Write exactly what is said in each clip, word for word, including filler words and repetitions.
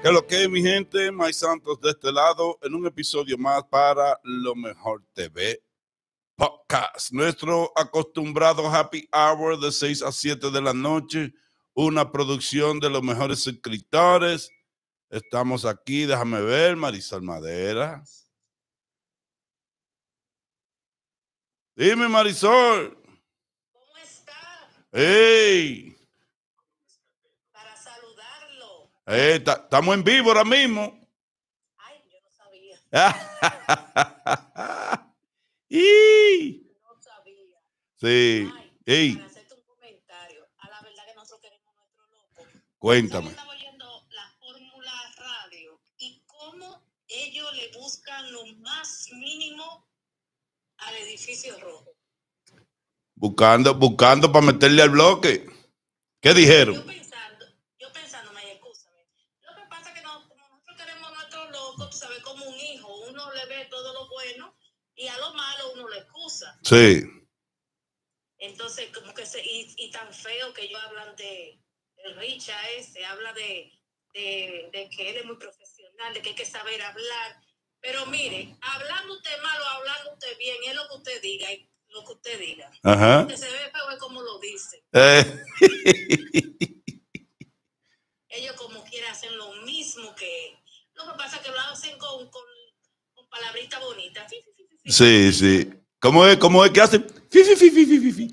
¿Qué es lo que es, mi gente? Mike Santos de este lado, en un episodio más para Lo Mejor T V Podcast. Nuestro acostumbrado happy hour de seis a siete de la noche, una producción de los mejores escritores. Estamos aquí, déjame ver, Marisol Madera. Dime, Marisol. ¿Cómo está? ¡Ey! Para saludarlo. Estamos en vivo ahora mismo. Ay, yo no sabía. y... No sabía. Sí. Ay, Ey. para hacerte un comentario, a la verdad que nosotros queremos nuestro loco. Cuéntame. Estaba oyendo la Fórmula Radio y cómo ellos le buscan lo más mínimo al edificio rojo. Buscando, buscando para meterle al bloque. ¿Qué dijeron? Yo pensando, yo pensando, Maya, escúchame. Lo que pasa es que no, como nosotros queremos nuestro loco, tú sabes, como un hijo, uno le ve todo lo bueno y a lo malo uno le excusa. Sí. Entonces, como que se, y, y tan feo que ellos hablan de, el Richa ese, habla de, de, de que él es muy profesional, de que hay que saber hablar. Pero mire, hablando usted malo, hablando usted bien, es lo que usted diga, y lo que usted diga. Ajá. Lo que se ve feo es como lo dice. Eh. Ellos como quieren hacen lo mismo que él. Lo que pasa es que lo hacen con, con, con palabritas bonitas. Sí, sí. ¿Cómo es? ¿Cómo es que hacen? Fi, fi, fi, fi, fi, fi.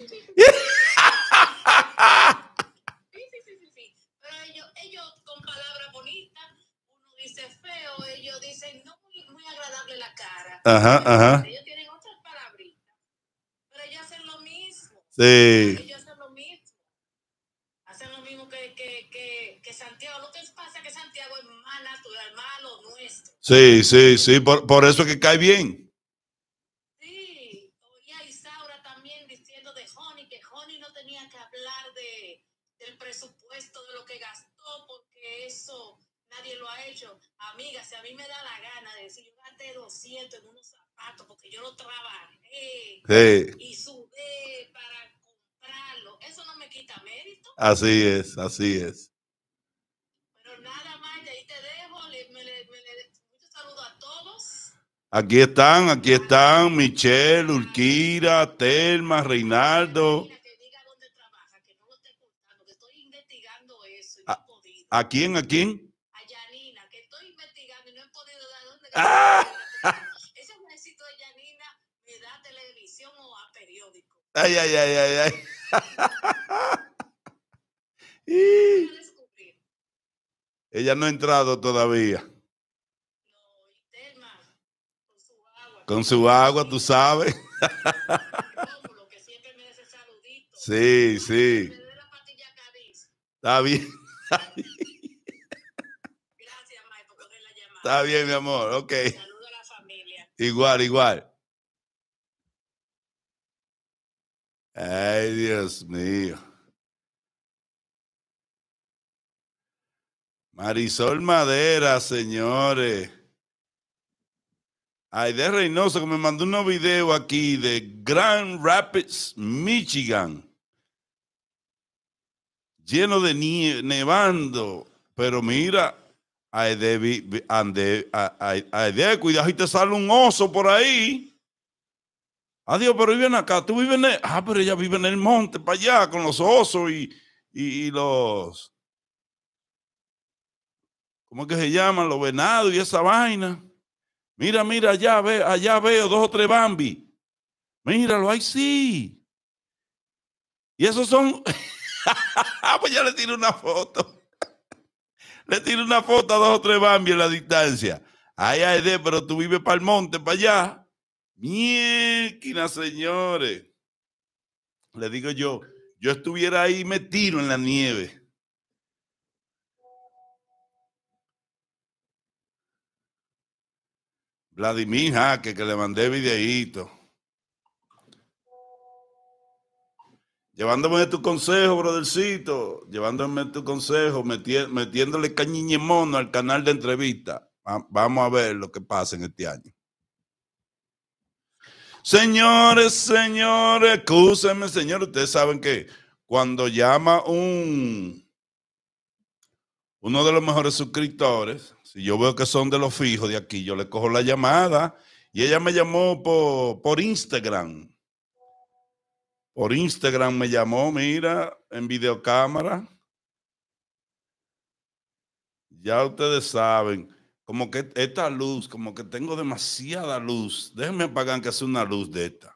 Pero ellos, ellos con palabras bonitas, uno dice feo, ellos dicen no muy, muy agradable la cara. Ajá, ajá. Ellos tienen otras palabritas, pero ellos hacen lo mismo. Sí. Ellos hacen lo mismo. Hacen lo mismo que, que, que, que Santiago. Lo que pasa es que Santiago es más natural, más lo nuestro. Sí, sí, sí. Por, por eso es que cae bien. Sí. Oye, a Isaura también diciendo de Honey, que Honey no tenía que hablar de, del presupuesto, de lo que gastó, porque eso nadie lo ha hecho. Amiga, si a mí me da la gana de decir, yo gasté doscientos en unos zapatos porque yo lo trabajé Sí. y sudé para comprarlo, eso no me quita mérito. Así es, así es. Pero nada más, de ahí te dejo, le, me, le, me le muchos saludos a todos. Aquí están, aquí están Michelle, Urquira, Telma, Reinaldo. Que diga dónde trabaja, que no lo esté ocultando, que estoy investigando eso y ¿A, no he podido. ¿A quién? ¿A quién? A Yanina, que estoy investigando y no he podido dar dónde. ¡Ah! Ese necesito de Yanina me da a televisión o a periódico. Ay, ay, ay, ay, ay. Voy a descubrir. Ella no ha entrado todavía. No, y Telma, con su agua. Con su agua, tú sabes. Rómulo, que siempre me da ese saludito. Sí, sí. Me dé la patilla Cádiz. Está bien. Gracias, Mike, por coger la llamada. Está bien, mi amor. Ok. Saludo a la familia. Igual, igual. Ay, Dios mío. Marisol Madera, señores. Aide Reynoso, que me mandó unos videos aquí de Grand Rapids, Michigan. Lleno de nieve, nevando. Pero mira, Aide, ande, Aide, cuidado y te sale un oso por ahí. Adiós, pero viven acá. Tú vives en el, ah, pero ella vive en el monte, para allá, con los osos y, y, y los, ¿cómo es que se llaman? Los venados y esa vaina. Mira, mira, allá, ve, allá veo dos o tres Bambi. Míralo, ahí sí. Y esos son, pues ya le tiro una foto. Le tiro una foto a dos o tres Bambi en la distancia. Ay, ay, de, pero tú vives para el monte, para allá. Mierda, señores. Le digo yo, yo estuviera ahí metido en la nieve. Vladimir Jaque, que le mandé videíto. Llevándome tu consejo, brothercito. Llevándome tu consejo, meti metiéndole cañiñe mono al canal de entrevista. Va vamos a ver lo que pasa en este año. Señores, señores, escúsenme, señores. Ustedes saben que cuando llama un, uno de los mejores suscriptores. Si yo veo que son de los fijos de aquí, yo le cojo la llamada y ella me llamó por, por Instagram. Por Instagram me llamó, mira, en videocámara. Ya ustedes saben, como que esta luz, como que tengo demasiada luz. Déjenme apagar que sea una luz de esta.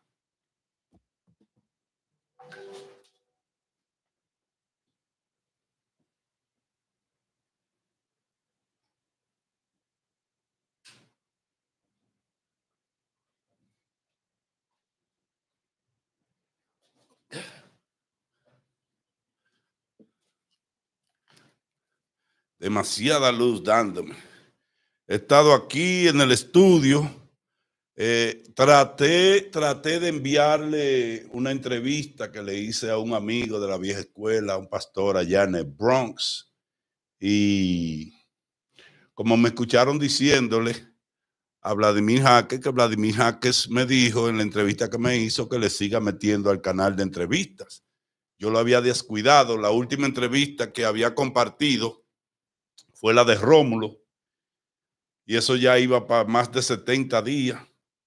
Demasiada luz dándome. He estado aquí en el estudio. Eh, traté, traté de enviarle una entrevista que le hice a un amigo de la vieja escuela, un pastor allá en el Bronx. Y como me escucharon diciéndole a Vladimir Jaques, que Vladimir Jaques me dijo en la entrevista que me hizo que le siga metiendo al canal de entrevistas. Yo lo había descuidado. La última entrevista que había compartido fue la de Rómulo. Y eso ya iba para más de setenta días.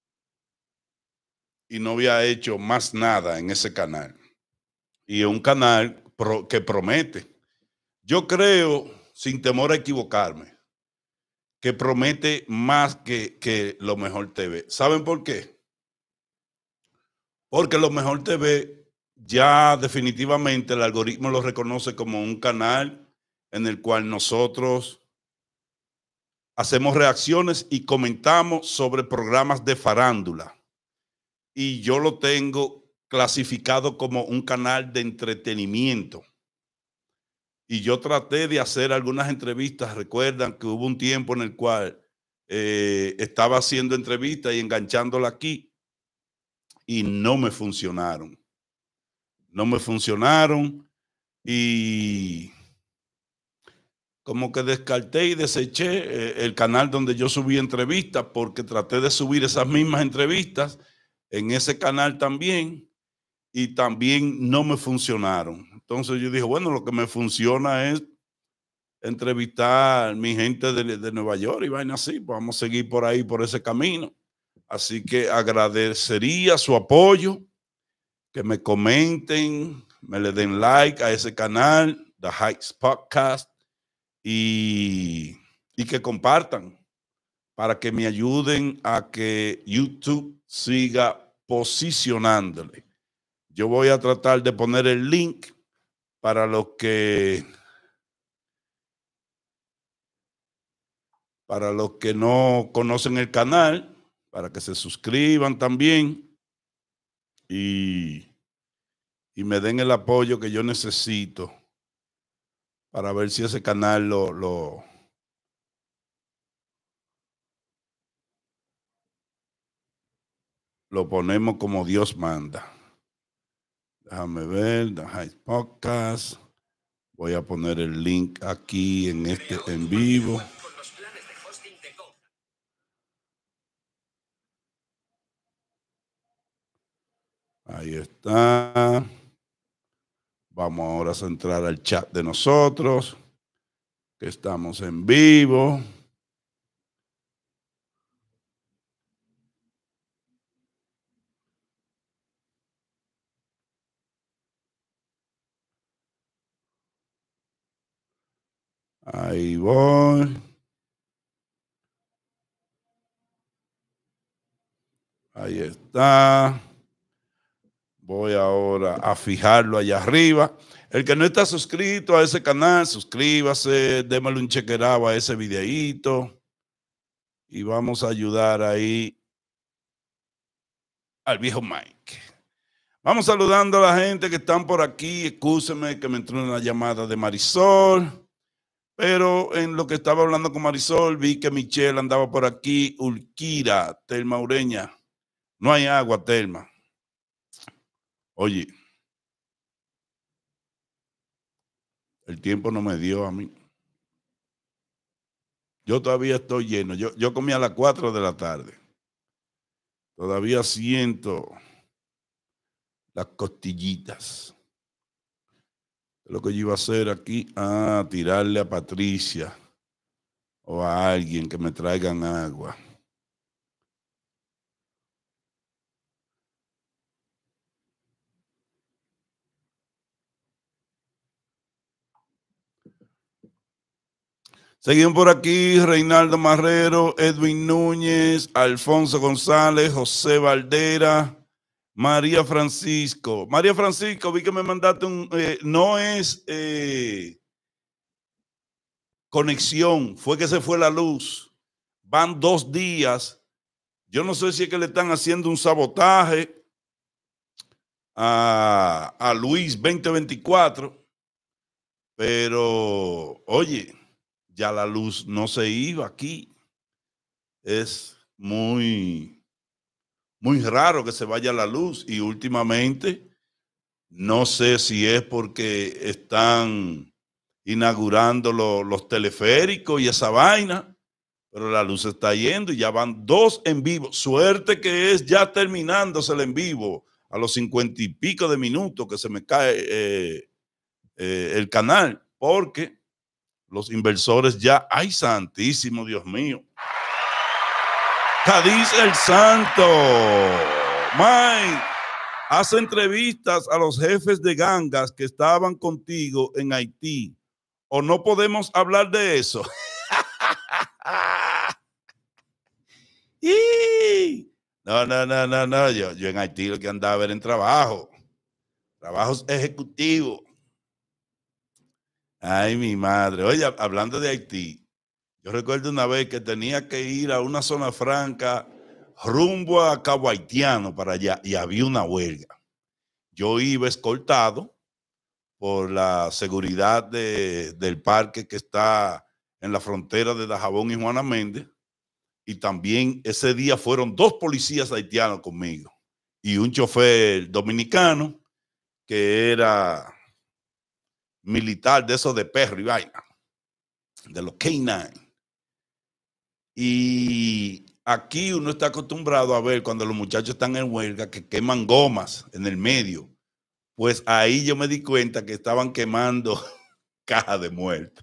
Y no había hecho más nada en ese canal. Y es un canal pro, que promete. Yo creo, sin temor a equivocarme, que promete más que, que Lo Mejor T V. ¿Saben por qué? Porque Lo Mejor T V ya definitivamente el algoritmo lo reconoce como un canal en el cual nosotros hacemos reacciones y comentamos sobre programas de farándula. Y yo lo tengo clasificado como un canal de entretenimiento. Y yo traté de hacer algunas entrevistas. Recuerdan que hubo un tiempo en el cual eh, estaba haciendo entrevistas y enganchándola aquí y no me funcionaron. No me funcionaron y como que descarté y deseché eh, el canal donde yo subí entrevistas porque traté de subir esas mismas entrevistas en ese canal también y también no me funcionaron. Entonces yo dije, bueno, lo que me funciona es entrevistar a mi gente de, de Nueva York y vaina así, pues vamos a seguir por ahí, por ese camino. Así que agradecería su apoyo, que me comenten, me le den like a ese canal, The Heights Podcast, y, y que compartan para que me ayuden a que YouTube siga posicionándole. Yo voy a tratar de poner el link para los que para los que no conocen el canal, para que se suscriban también y, y me den el apoyo que yo necesito para ver si ese canal lo, lo, lo ponemos como Dios manda. Déjame ver, The Heights Podcast. Voy a poner el link aquí en este en vivo. Ahí está. Vamos ahora a entrar al chat de nosotros, que estamos en vivo. Ahí voy. Ahí está. Voy ahora a fijarlo allá arriba. El que no está suscrito a ese canal, suscríbase, démosle un chequerado a ese videíto y vamos a ayudar ahí al viejo Mike. Vamos saludando a la gente que están por aquí. Excúsenme que me entró una llamada de Marisol, pero en lo que estaba hablando con Marisol vi que Michelle andaba por aquí. Ulquira, Telma Ureña. No hay agua, Telma. Oye, el tiempo no me dio a mí. Yo todavía estoy lleno. Yo, yo comí a las cuatro de la tarde. Todavía siento las costillitas. Lo que yo iba a hacer aquí, ah, tirarle a Patricia o a alguien que me traigan agua. Seguimos por aquí, Reinaldo Marrero, Edwin Núñez, Alfonso González, José Valdera, María Francisco. María Francisco, vi que me mandaste un... Eh, no es eh, conexión, fue que se fue la luz. Van dos días. Yo no sé si es que le están haciendo un sabotaje a, a Luis veinte veinticuatro, pero oye, ya la luz no se iba aquí. Es muy... Muy raro que se vaya la luz y últimamente no sé si es porque están inaugurando lo, los teleféricos y esa vaina, pero la luz está yendo y ya van dos en vivo. Suerte que es ya terminándose el en vivo a los cincuenta y pico de minutos que se me cae eh, eh, el canal, porque los inversores ya, ¡ay santísimo Dios mío! Cádiz el Santo. Mike, hace entrevistas a los jefes de gangas que estaban contigo en Haití. ¿O no podemos hablar de eso? No, no, no, no, no. Yo, yo en Haití lo que andaba era en trabajo. Trabajos ejecutivos. Ay, mi madre. Oye, hablando de Haití, yo recuerdo una vez que tenía que ir a una zona franca rumbo a Cabo Haitiano para allá y había una huelga. Yo iba escoltado por la seguridad de, del parque que está en la frontera de Dajabón y Juana Méndez, y también ese día fueron dos policías haitianos conmigo y un chofer dominicano que era militar de esos de perro y vaina, de los K nueve. Y aquí uno está acostumbrado a ver cuando los muchachos están en huelga que queman gomas en el medio. Pues ahí yo me di cuenta que estaban quemando cajas de muertos.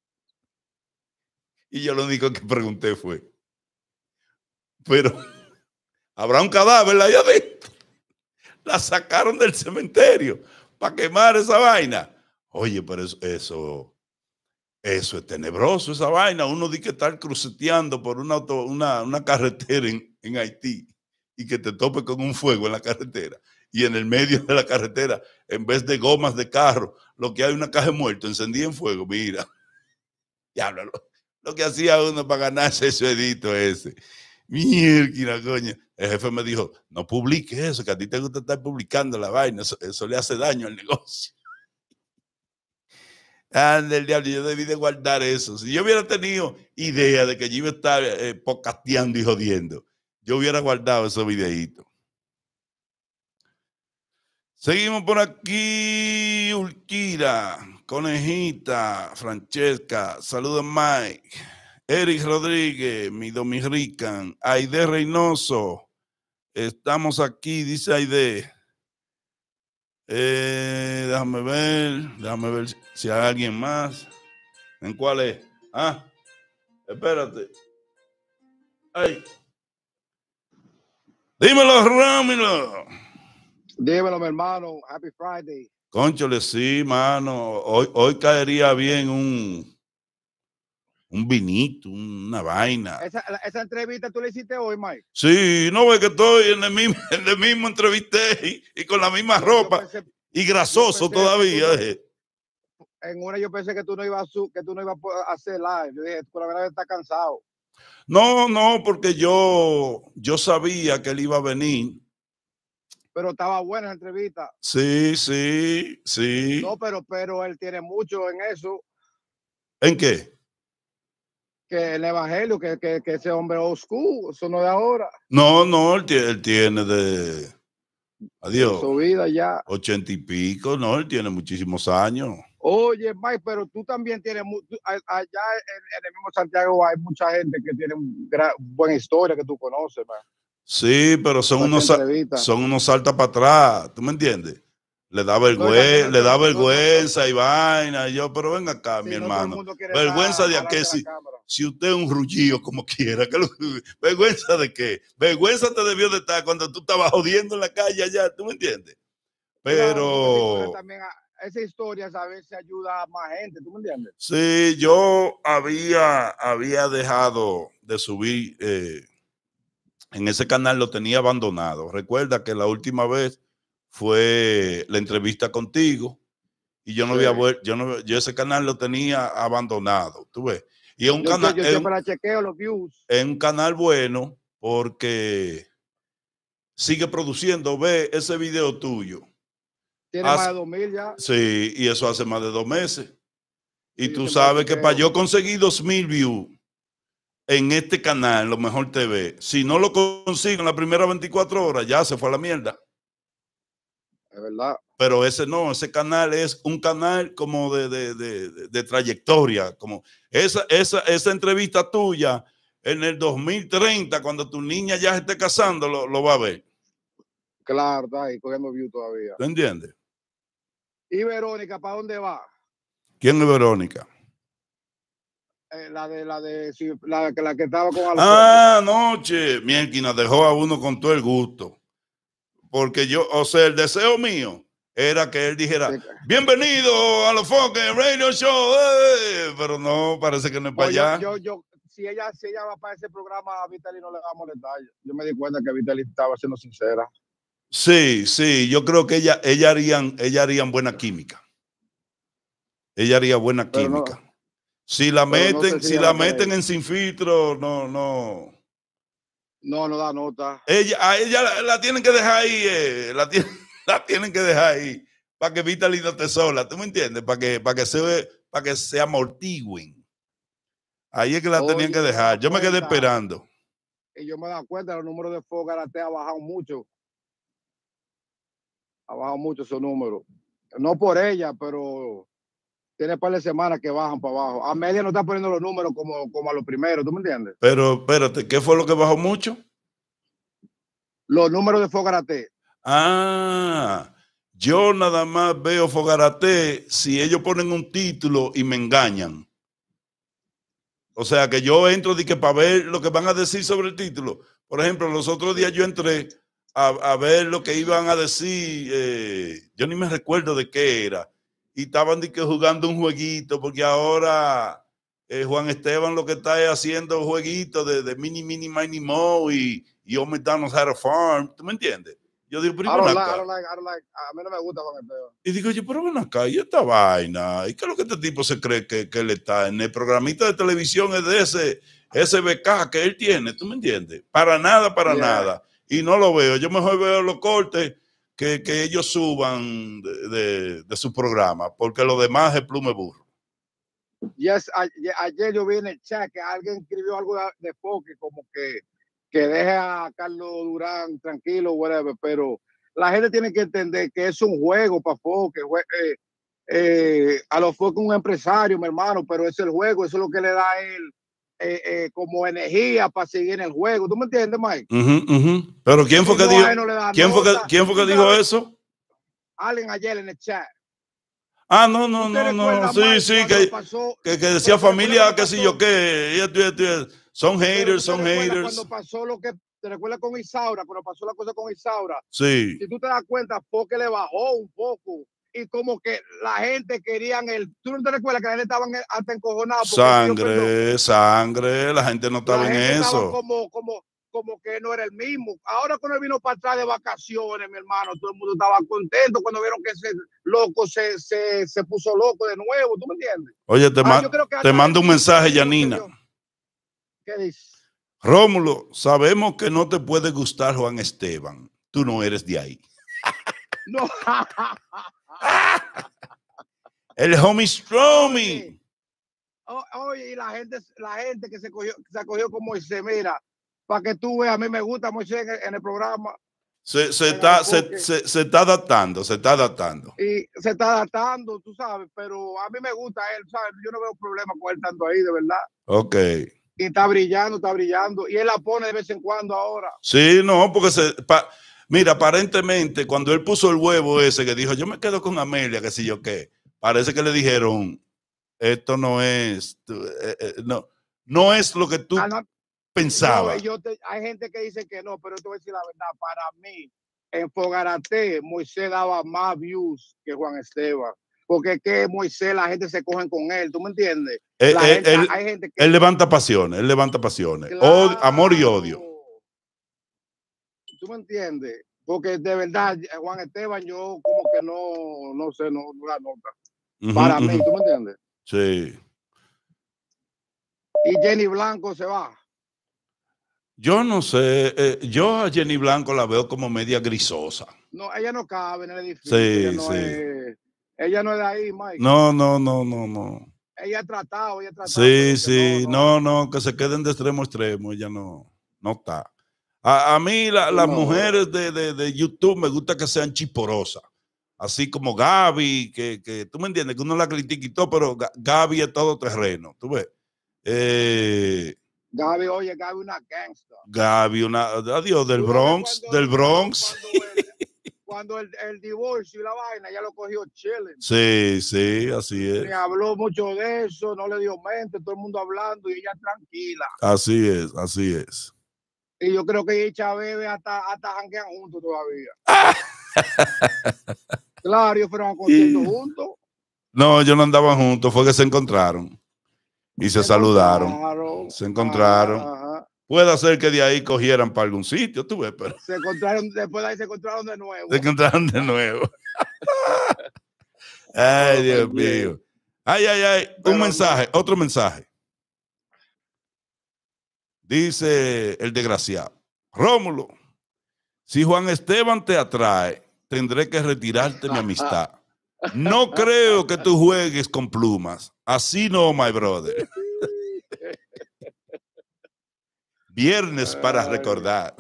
Y yo lo único que pregunté fue, pero ¿habrá un cadáver ahí adentro? La sacaron del cementerio para quemar esa vaina. Oye, pero eso, eso, eso es tenebroso, esa vaina. Uno dice que estar cruceteando por una, auto, una, una carretera en, en Haití y que te tope con un fuego en la carretera. Y en el medio de la carretera, en vez de gomas de carro, lo que hay una caja de muertos encendida en fuego. Mira, diablo, lo, lo que hacía uno para ganarse ese edito ese. Mierda, coño. El jefe me dijo, no publique eso, que a ti te gusta estar publicando la vaina, eso, eso le hace daño al negocio. Ande el diablo, yo debí de guardar eso. Si yo hubiera tenido idea de que yo iba a estar eh, podcasteando y jodiendo, yo hubiera guardado esos videitos. Seguimos por aquí, Ulquira, Conejita, Francesca, saludos Mike, Eric Rodríguez, mi Dominican, Aide Reynoso, estamos aquí, dice Aide. Eh, déjame ver, déjame ver si hay alguien más. ¿En cuál es? Ah, espérate. Ay. Dímelo, Ramiro. Dímelo, mi hermano. Happy Friday. Cónchole, sí, mano. Hoy, hoy caería bien un, un vinito, una vaina. Esa, esa entrevista tú le hiciste hoy, Mike. Sí, no ve que estoy en el mismo, en el mismo entrevisté y, y con la misma ropa pensé, y grasoso todavía. No, en una yo pensé que tú no ibas a, que tú no ibas a hacer live. Yo dije, por la verdad está cansado. No, no, porque yo, yo sabía que él iba a venir. Pero estaba buena la entrevista. Sí, sí, sí. No, pero, pero él tiene mucho en eso. ¿En qué? Que el evangelio, que, que, que ese hombre old school, eso no de ahora. No, no, él tiene, él tiene de... Adiós. Su vida ya. Ochenta y pico, no, él tiene muchísimos años. Oye, Mike, pero tú también tienes, allá en, en el mismo Santiago hay mucha gente que tiene gran, buena historia que tú conoces, man. Sí, pero son unos, son unos saltas para atrás, ¿tú me entiendes? Le da vergüenza, le da vergüenza y vaina. Y yo, pero venga acá, sí, mi no hermano. Vergüenza de qué si, si usted es un rullío como quiera. ¿Qué lo, vergüenza de qué? Vergüenza te debió de estar cuando tú estabas jodiendo en la calle allá, ¿tú me entiendes? Pero... Claro, también esa historia a veces ayuda a más gente, ¿tú me entiendes? Sí, yo había, había dejado de subir, eh, en ese canal lo tenía abandonado. Recuerda que la última vez fue la entrevista contigo y yo no sí. había yo no yo ese canal lo tenía abandonado, tú ves. Y es un yo, canal yo, yo siempre la chequeo los views. Es un canal bueno porque sigue produciendo. Ve ese video tuyo. Tiene hace, más de dos mil ya. Sí, y eso hace más de dos meses. Y sí, tú sabes que para yo conseguir dos mil views en este canal, Lo Mejor T V, si no lo consigo en las primeras veinticuatro horas, ya se fue a la mierda. Es verdad. Pero ese no, ese canal es un canal como de, de, de, de, de trayectoria. Como esa, esa, esa entrevista tuya en el dos mil treinta, cuando tu niña ya se esté casando, lo, lo va a ver. Claro, está ahí cogiendo view todavía. ¿Te entiendes? ¿Y Verónica, para dónde va? ¿Quién es Verónica? Eh, la de la de la, la que estaba con Alfonso. Ah, anoche, Mielquina dejó a uno con todo el gusto. Porque yo, o sea, el deseo mío era que él dijera, sí. Bienvenido a los Foques Radio Show, eh. Pero no, parece que no es para pues allá. Yo, yo, yo, si ella, si ella va para ese programa, a Vitali no le va a molestar. Yo me di cuenta que Vitali estaba siendo sincera. Sí, sí, yo creo que ella, ella harían, ella harían buena química. Ella haría buena pero química. No, si la meten, no si, si la meten en Sin Filtro, no, no. No, no da nota. Ella, a ella la, la tienen que dejar ahí, eh, la, tienen, la tienen que dejar ahí para que Vitali no esté sola, ¿tú me entiendes? Para que, para que se, para que se amortigüen. Ahí es que la Oye, tenían que dejar. Yo me quedé esperando. Y yo me da cuenta, los números de Fogarate ha bajado mucho. Ha bajado mucho esos números. No por ella, pero tiene un par de semanas que bajan para abajo. Amelia no está poniendo los números como, como a los primeros, ¿tú me entiendes? Pero espérate, ¿qué fue lo que bajó mucho? Los números de Fogarate. Ah, yo nada más veo Fogarate si ellos ponen un título y me engañan. O sea, que yo entro de que para ver lo que van a decir sobre el título. Por ejemplo, los otros días yo entré a, a ver lo que iban a decir. Eh, yo ni me recuerdo de qué era. Y estaban de que jugando un jueguito, porque ahora eh, Juan Esteban lo que está es haciendo jueguitos de, de mini, mini, mini, mo y, y Old McDonald's Had a Farm. ¿Tú me entiendes? Yo digo, pero ven acá. Like, like, a mí no me gusta Juan Esteban. Y digo, yo, pero ven acá, y esta vaina. ¿Y qué es lo que este tipo se cree que, que él está? En el programita de televisión es de ese S B K que él tiene, ¿tú me entiendes? Para nada, para yeah. nada. Y no lo veo. Yo mejor veo los cortes que, que ellos suban de, de, de su programa, porque lo demás es plume burro. Yes, ayer, ayer yo vi en el chat que alguien escribió algo de Foque, como que, que deje a Carlos Durán tranquilo, whatever, pero la gente tiene que entender que es un juego para Foque. Eh, eh, a los Foque un empresario, mi hermano, pero es el juego, eso es lo que le da a él eh, eh, como energía para seguir en el juego. ¿Tú me entiendes, Mike? Uh -huh, uh -huh. Pero ¿quién fue que dijo, ¿quién fue que, quién fue que dijo eso? Alguien ayer en el chat. Ah, no, no, no, no, sí, sí, que, pasó, que, que decía familia, qué sé yo qué, son haters, son haters. Cuando pasó lo que, ¿te recuerdas con Isaura? Cuando pasó la cosa con Isaura. Sí. Si tú te das cuenta, Foque le bajó un poco y como que la gente querían el, ¿tú no te recuerdas que la gente estaban hasta encojonados? Sangre, sangre, la gente no estaba en eso. Estaba como, como, como que no era el mismo. Ahora cuando él vino para atrás de vacaciones, mi hermano, todo el mundo estaba contento cuando vieron que ese loco se, se, se puso loco de nuevo, ¿tú me entiendes? Oye, te, ah, ma te mando un mensaje, Yanina. ¿Qué dice? Rómulo, sabemos que no te puede gustar Juan Esteban. Tú no eres de ahí. No. El homie Stromy. Oye, y la gente, la gente que se cogió, se acogió con Moisés, mira, para que tú veas, a mí me gusta Moisés en el, en el programa. Se, se, está, se, se, se está adaptando, se está adaptando. Y se está adaptando, tú sabes, pero a mí me gusta él, ¿sabes? Yo no veo problema con él tanto ahí, de verdad. Ok. Y está brillando, está brillando. Y él la pone de vez en cuando ahora. Sí, no, porque se, pa, Mira, aparentemente, cuando él puso el huevo ese que dijo, yo me quedo con Amelia, que si yo qué, parece que le dijeron, esto no es, eh, eh, no, no es lo que tú Ah, no, pensabas. yo, yo te, hay gente que dice que no, pero te voy a decir la verdad, para mí, en Fogarate, Moisés daba más views que Juan Esteban. Porque es que Moisés, la gente se cogen con él, ¿tú me entiendes? Eh, La eh, gente, él, hay gente que... él levanta pasiones, él levanta pasiones. Claro, Od- amor y odio. ¿Tú me entiendes? Porque de verdad, Juan Esteban, yo como que no, no sé, no, no la nota. Uh-huh, Para uh-huh. mí, ¿tú me entiendes? Sí. Y Jenny Blanco se va. Yo no sé, eh, yo a Jenny Blanco la veo como media grisosa. No, ella no cabe en el edificio. Sí, ella, no sí. es, ella no es de ahí, Mike. No, no, no, no, no. Ella ha tratado, ella ha tratado. Sí, sí, no, no, no, no, que se queden de extremo a extremo, ella no, no está. A, a mí la, las no. mujeres de, de, de YouTube me gusta que sean chiporosas, así como Gaby, que, que tú me entiendes, que uno la critica y todo, pero Gaby es todo terreno, tú ves. Eh, Gaby, oye, Gaby una gangsta. Gaby, una, adiós, del Bronx, cuando, del Bronx. Cuando, el, cuando el, el divorcio y la vaina, ya lo cogió chilling. Sí, sí, así es. Me habló mucho de eso, no le dio mente, todo el mundo hablando y ella tranquila. Así es, así es. Y yo creo que ella y Chávez hasta, hasta janguean juntos todavía. Claro, ellos fueron a concierto y... juntos. No, ellos no andaban juntos, fue que se encontraron y se, se saludaron. Encontraron. Se encontraron. Ajá. Puede ser que de ahí cogieran para algún sitio, tú ves, pero. Se encontraron, después de ahí se encontraron de nuevo. Se encontraron de nuevo. Ay, Dios mío. Ay, ay, ay. Un mensaje, no. Otro mensaje. Dice el desgraciado. Rómulo, si Juan Esteban te atrae, tendré que retirarte mi amistad. No creo que tú juegues con plumas. Así no, my brother. Viernes para Ay. recordar.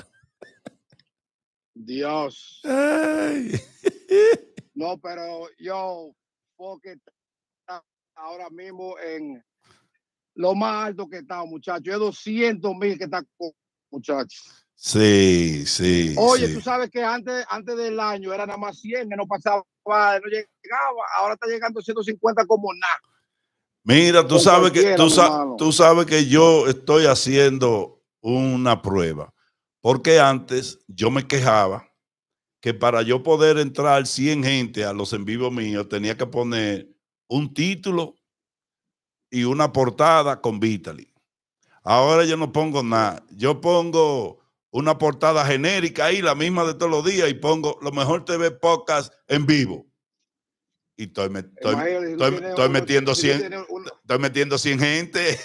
Dios. Ay. No, pero yo, porque ahora mismo en lo más alto que está, muchachos, es doscientos mil que está, muchachos. Sí, sí. Oye, sí. tú sabes que antes, antes del año era nada más cien, que no pasaba, no llegaba, ahora está llegando ciento cincuenta como nada. Mira, tú sabes que tú, sa tú sabes que yo estoy haciendo una prueba, porque antes yo me quejaba que para yo poder entrar cien gente a los en vivo míos tenía que poner un título y una portada con Vitaly. Ahora yo no pongo nada, yo pongo una portada genérica ahí, la misma de todos los días, y pongo lo mejor T V podcast en vivo. Y estoy, me, estoy, estoy, estoy, uno, metiendo cien, uno, estoy metiendo cien gente.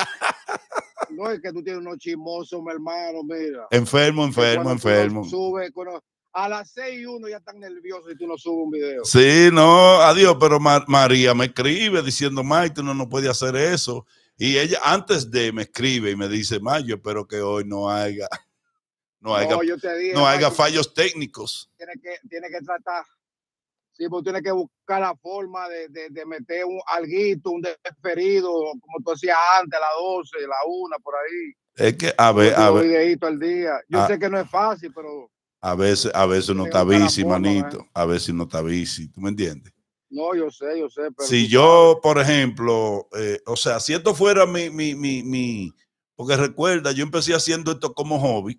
No, es que tú tienes unos chismosos, mi hermano, mira. Enfermo, enfermo, enfermo. Sube, cuando, a las seis y uno ya están nerviosos y tú no subes un video. Sí, no, adiós, pero Mar María me escribe diciendo, May, tú no, no puedes hacer eso. Y ella antes de me escribe y me dice, May, yo espero que hoy no haya, no haya, no, yo te dije, no haya fallos técnicos. Tiene que, tiene que tratar. Sí, pues tiene que buscar la forma de, de, de meter un alguito, un desferido, como tú hacías antes, a las doce, a la una, por ahí. Es que, a ver, a ver. Videíto al día. Yo a, sé que no es fácil, pero... A veces, a veces no está bici, manito. ¿Eh? A veces no está bici, ¿tú me entiendes? No, yo sé, yo sé. Pero si yo, sabes. por ejemplo, eh, o sea, si esto fuera mi, mi, mi, mi... Porque recuerda, yo empecé haciendo esto como hobby.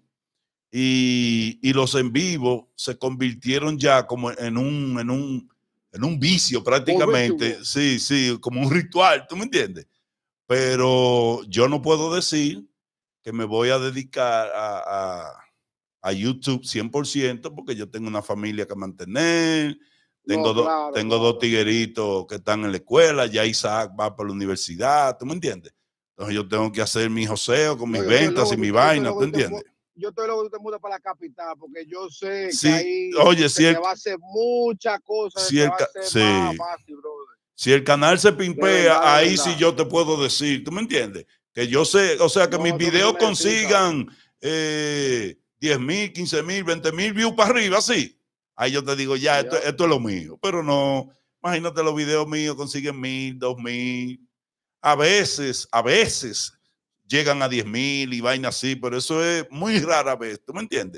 Y, y los en vivo se convirtieron ya como en un, en un, en un vicio prácticamente. Sí, sí, como un ritual, ¿tú me entiendes? Pero yo no puedo decir que me voy a dedicar a, a, a YouTube cien por ciento porque yo tengo una familia que mantener, tengo, no, claro, do, tengo claro. dos tigueritos que están en la escuela, ya Isaac va para la universidad, ¿tú me entiendes? Entonces yo tengo que hacer mi joseo con mis no, ventas luego, y mi vaina, ¿tú entiendes? Yo estoy luego que te mudas para la capital porque yo sé sí, que ahí oye, si el, te va a hacer muchas cosas, si el, va a hacer sí. más fácil, brother. Si el canal se pimpea, verdad, ahí sí yo te puedo decir, ¿tú me entiendes? Que yo sé, o sea, que no, mis videos no consigan eh, diez mil, quince mil, veinte mil views para arriba, sí. Ahí yo te digo, ya, esto, esto es lo mío. Pero no, imagínate los videos míos consiguen mil, dos mil. A veces, a veces llegan a diez mil y vaina así, pero eso es muy rara vez, ¿tú me entiendes?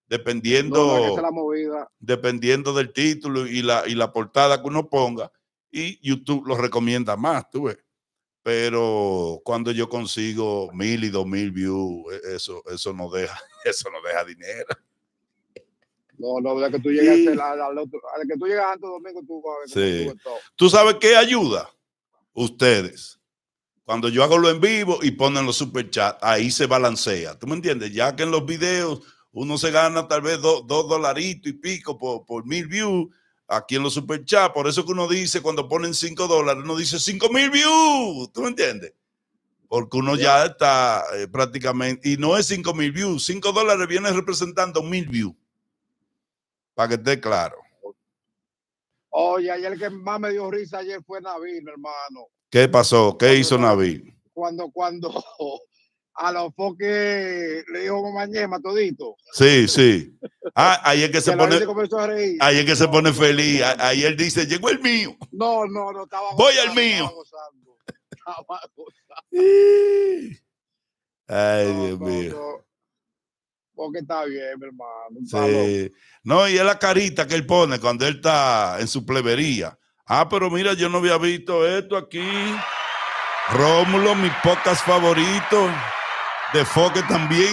dependiendo, No, no, esa es la movida. dependiendo del título y la, y la portada que uno ponga, y YouTube lo recomienda más, tú ves. Pero cuando yo consigo mil y dos mil views, eso, eso no deja, eso no deja dinero. No, no, de que tú llegas, sí. a, la, a, la, a que tú llegas a Santo Domingo, tú, sí. tú, ¿Tú sabes qué ayuda? Ustedes. Cuando yo hago lo en vivo y ponen los superchats, ahí se balancea. ¿Tú me entiendes? Ya que en los videos uno se gana tal vez dos, dos dolaritos y pico por, por mil views, aquí en los superchats, por eso que uno dice, cuando ponen cinco dólares, uno dice cinco mil views. ¿Tú me entiendes? Porque uno yeah. ya está eh, prácticamente, y no es cinco mil views, cinco dólares viene representando mil views. Para que esté claro. Oye, ayer el que más me dio risa ayer fue Nabil, mi hermano. ¿Qué pasó? ¿Qué cuando hizo estaba, Nabil? Cuando, cuando a los foques le dijo Mamañema todito. Sí, sí. Ah, ahí es que se pone. Ahí es que se pone feliz. Ahí él dice, llegó el mío. No, no, no estaba. Voy al mío. Estaba gozando. Estaba gozando. Ay, no, Dios no, mío. No. Porque está bien, mi hermano. Sí. No, y es la carita que él pone cuando él está en su plebería. Ah, pero mira, yo no había visto esto aquí. Rómulo, mis pocas favoritos. De Foque también.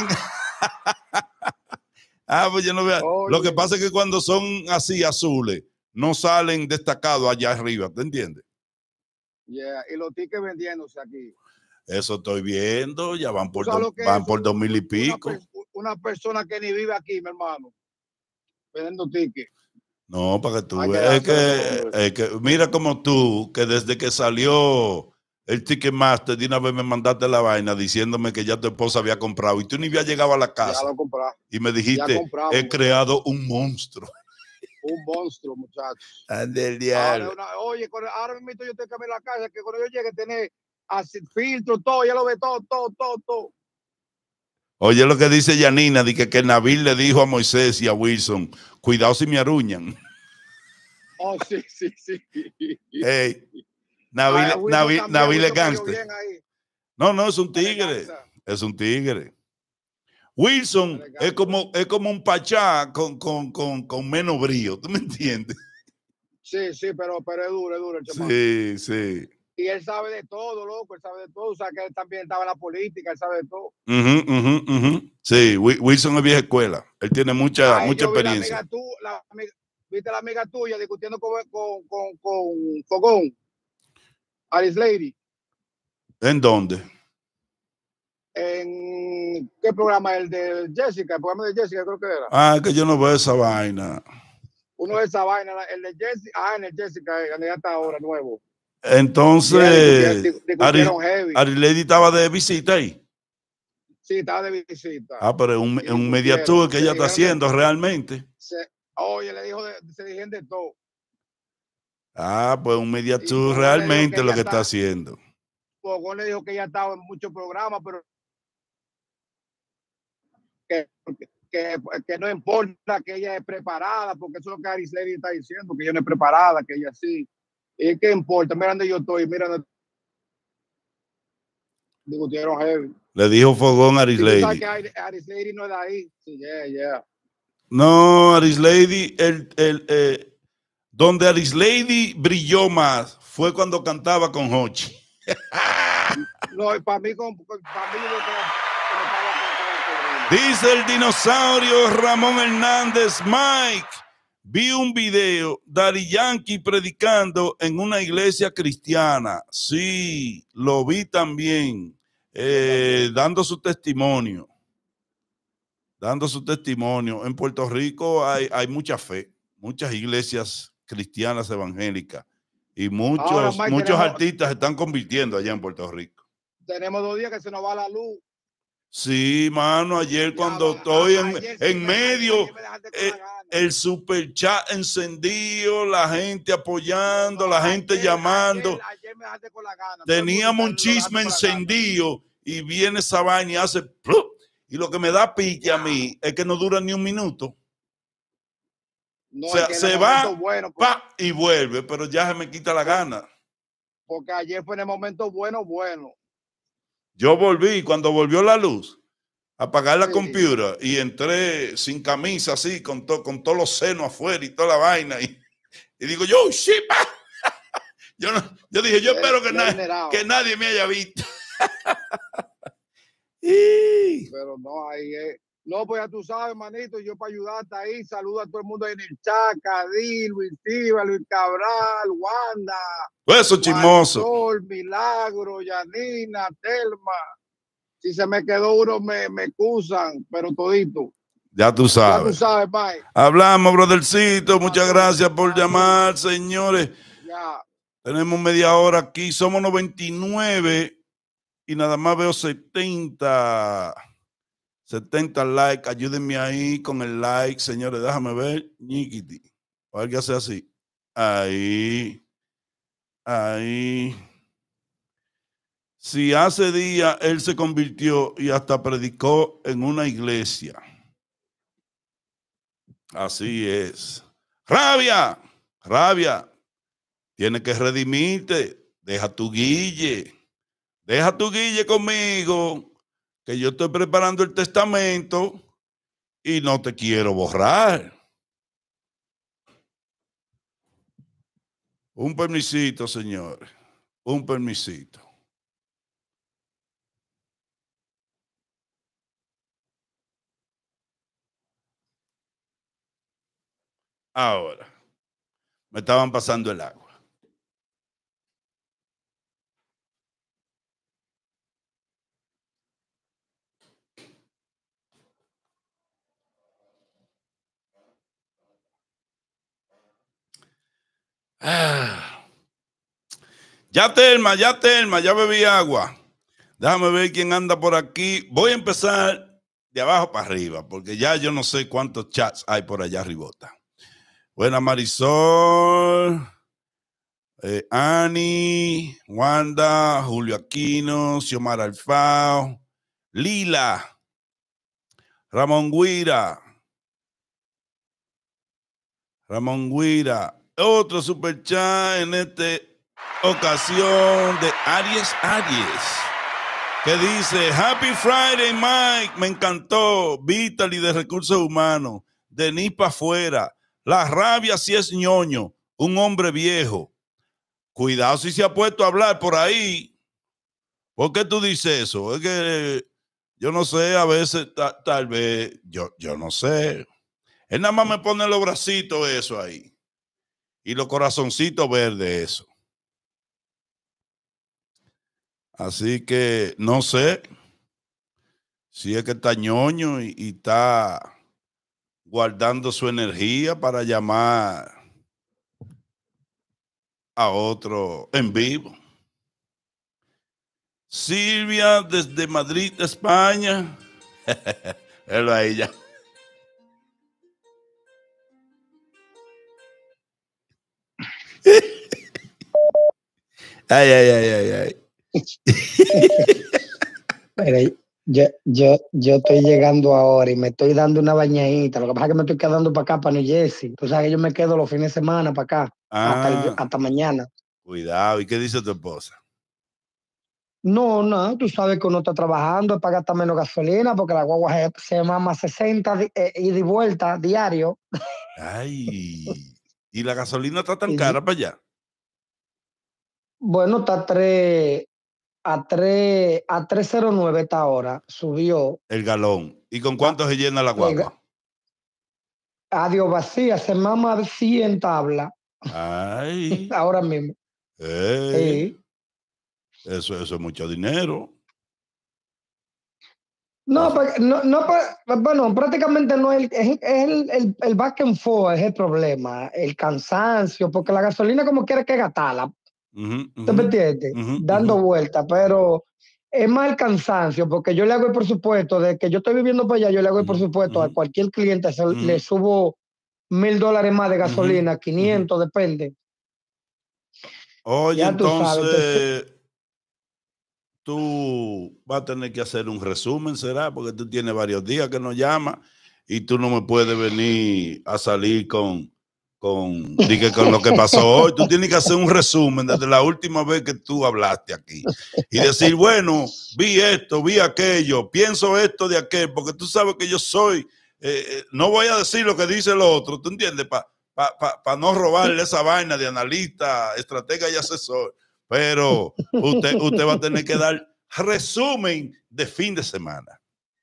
Ah, pues yo no veo. Oye. Lo que pasa es que cuando son así azules, no salen destacados allá arriba, ¿te entiendes? Yeah, y los tickets vendiéndose aquí. Eso estoy viendo, ya van por, do, van por dos mil y pico. Una, una persona que ni vive aquí, mi hermano, vendiendo tickets. No, para que tú veas. Es que, es que, mira como tú, que desde que salió el Ticketmaster, de una vez me mandaste la vaina diciéndome que ya tu esposa había comprado y tú ni había llegado a la casa. Ya lo comprado. Y me dijiste, he creado un monstruo. Un monstruo, muchachos. Del diablo. Ahora, oye, ahora mismo yo tengo que cambiar la casa, que cuando yo llegue a tener así, filtro, todo, ya lo ve todo, todo, todo, todo. Oye lo que dice Yanina, de que, que Nabil le dijo a Moisés y a Wilson, cuidado si me aruñan. Oh, sí, sí, sí. Hey, Nabil, ah, Nabil, también, Nabil es gangster. No, no, es un tigre. Es un tigre. Wilson es como, es como un pachá con, con, con, con menos brío, ¿tú me entiendes? Sí, sí, pero, pero es duro, es duro el chaval. Sí, sí. Y él sabe de todo, loco, él sabe de todo. O sea, que él también estaba en la política, él sabe de todo. Uh-huh, uh-huh, uh-huh. Sí, Wilson es vieja escuela. Él tiene mucha, Ay, mucha experiencia. La amiga tú, la amiga, ¿viste la amiga tuya discutiendo con, con, con, con Fogón? Alice Lady. ¿En dónde? En ¿qué programa? El de Jessica, el programa de Jessica creo que era. Ah, que yo no veo esa vaina. Uno de esa vaina, el de Jessica, ah, en el Jessica, donde ya está ahora nuevo. Entonces, Ari Lady estaba de visita ahí. Sí, estaba de visita. Ah, pero es un, es un media tour que ella está haciendo de, realmente. Se, oye, le dijo, de, se dijeron de todo. Ah, pues un media tour realmente lo que está, está haciendo. Fogón le dijo que ella estaba en muchos programas, pero que, que, que no importa que ella es preparada, porque eso es lo que Ari Lady está diciendo, que ella no es preparada, que ella sí. ¿Y qué importa? Mira donde yo estoy, mira donde discutieron heavy. Le dijo Fogón a Aris Lady. ¿Sabes que Aris Lady no es de ahí? Sí, yeah, yeah. No, Aris Lady, el, el, eh, donde Aris Lady brilló más fue cuando cantaba con Hochi. No, para mí, con, para mí yo creo, dice el dinosaurio Ramón Hernández, Mike. Vi un video, Daddy Yankee predicando en una iglesia cristiana. Sí, lo vi también, eh, dando su testimonio. Dando su testimonio. En Puerto Rico hay, hay mucha fe, muchas iglesias cristianas evangélicas y muchos, Ahora, Mike, muchos tenemos, artistas se están convirtiendo allá en Puerto Rico. Tenemos dos días que se nos va la luz. Sí, mano, ayer ya, cuando va, estoy en, ayer en medio, eh, el super chat encendido, la gente apoyando, no, no, la gente ayer, llamando. Ayer, ayer me dejaste con la gana. Teníamos un chisme encendido y viene esa vaina y hace ¡plum! Y lo que me da pique a mí es que no dura ni un minuto. No, o sea, se va bueno, pues, pa, y vuelve, pero ya se me quita la gana. Porque ayer fue en el momento bueno, bueno. Yo volví, cuando volvió la luz, apagar la Sí. computadora y entré sin camisa, así, con, to, con todos los senos afuera y toda la vaina. Y, y digo, yo, shit, yo, no, yo dije, yo Le- espero que, le na, generado. que nadie me haya visto. Y- Pero no, ahí es. No, pues ya tú sabes, manito, yo para ayudarte ahí, saludo a todo el mundo ahí en el chat, Cadí, Luis Silva, Luis Cabral, Wanda, Pues eso chismoso. Marisol, Milagro, Yanina, Telma. Si se me quedó uno, me, me excusan, pero todito. Ya tú Ya tú sabes. sabes, bye. Hablamos, brothercito. Muchas Pasó, gracias por pasó. llamar, señores. Ya. Tenemos media hora aquí. Somos noventa y nueve y nada más veo setenta. setenta likes. Ayúdenme ahí con el like, señores. Déjame ver. Ñiquiti. O alguien hace así. Ahí. Ahí. Si hace día él se convirtió y hasta predicó en una iglesia. Así es. Rabia, rabia. Tienes que redimirte. Deja tu guille. Deja tu guille conmigo, que yo estoy preparando el testamento y no te quiero borrar. Un permisito, señores. Un permisito. Ahora, me estaban pasando el agua. Ah. Ya Telma, ya Telma, ya bebí agua. Déjame ver quién anda por aquí. Voy a empezar de abajo para arriba, porque ya yo no sé cuántos chats hay por allá arribota. Buena Marisol, eh, Ani, Wanda, Julio Aquino, Xiomara Alfao, Lila, Ramón Guira, Ramón Guira. Otro super chat en esta ocasión de Aries Aries, que dice, Happy Friday, Mike, me encantó, Vitaly de Recursos Humanos, Denis pa' afuera, la rabia si es ñoño, un hombre viejo. Cuidado si se ha puesto a hablar por ahí. ¿Por qué tú dices eso? Es que yo no sé, a veces ta, tal vez, yo, yo no sé. Él nada más me pone los bracitos eso ahí. Y los corazoncitos verdes eso. Así que no sé si es que está ñoño y, y está guardando su energía para llamar a otro en vivo. Silvia desde Madrid, España. Él a ella. Ay, ay, ay, ay, ay. Mira, yo, yo, yo estoy llegando ahora y me estoy dando una bañadita. Lo que pasa es que me estoy quedando para acá, para New Jersey. Tú sabes que yo me quedo los fines de semana para acá, Ah, hasta, el, hasta mañana. Cuidado. ¿Y qué dice tu esposa? No, no, tú sabes que uno está trabajando para gastar menos gasolina porque la guagua se, se mama sesenta di, eh, ida y vuelta diario. Ay, ¿y la gasolina está tan Y, cara para allá? bueno, está a tres, a tres, a tres cero nueve esta hora, subió. El galón. ¿Y con cuánto va, se llena la guagua? Adiós vacía, se mama cien tabla. Ay. Ahora mismo. Hey. Sí. Eso, eso es mucho dinero. No, porque, no, no, bueno, prácticamente no es, es, es el, el, el back and forth, es el problema, el cansancio, porque la gasolina como quiere que gastarla, uh-huh, uh-huh, ¿te me entiendes? Uh-huh, Dando uh-huh. vueltas, pero es más el cansancio, porque yo le hago el presupuesto, de que yo estoy viviendo para allá, yo le hago el presupuesto uh-huh. a cualquier cliente, uh-huh. le subo mil dólares más de gasolina, uh-huh. quinientos, uh-huh. depende. Oye, ya entonces... Tú sabes, entonces tú vas a tener que hacer un resumen, ¿será? Porque tú tienes varios días que nos llamas y tú no me puedes venir a salir con, con, dije, con lo que pasó hoy. Tú tienes que hacer un resumen desde la última vez que tú hablaste aquí y decir, bueno, vi esto, vi aquello, pienso esto de aquel, porque tú sabes que yo soy, eh, no voy a decir lo que dice el otro, ¿tú entiendes? Para pa, pa, pa no robarle esa vaina de analista, estratega y asesor. Pero usted, usted va a tener que dar resumen de fin de semana.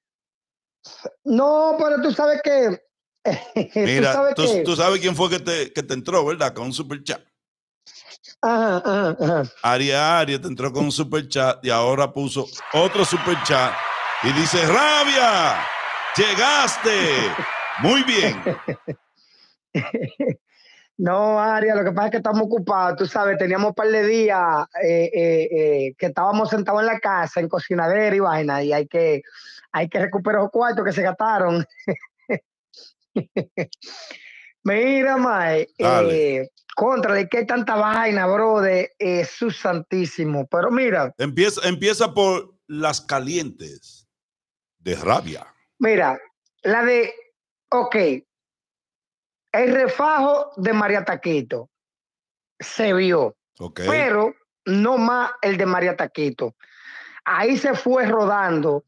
No, pero tú sabes que... Mira, tú sabes, tú, que... tú sabes quién fue que te, que te entró, ¿verdad? Con un super chat. Ajá, ajá, ajá. Aria Aria te entró con un super chat y ahora puso otro super chat y dice, Rabia, llegaste. Muy bien. No, Aria, lo que pasa es que estamos ocupados, tú sabes, teníamos un par de días eh, eh, eh, que estábamos sentados en la casa, en cocinadera y vaina, y hay que, hay que recuperar los cuartos que se gastaron. Mira, Mae, eh, contra de qué tanta vaina, bro, de Jesús Santísimo. Pero mira. Empieza, empieza por las calientes de Rabia. Mira, la de, ok, el refajo de María Taquito se vio, okay. Pero no más el de María Taquito. Ahí se fue rodando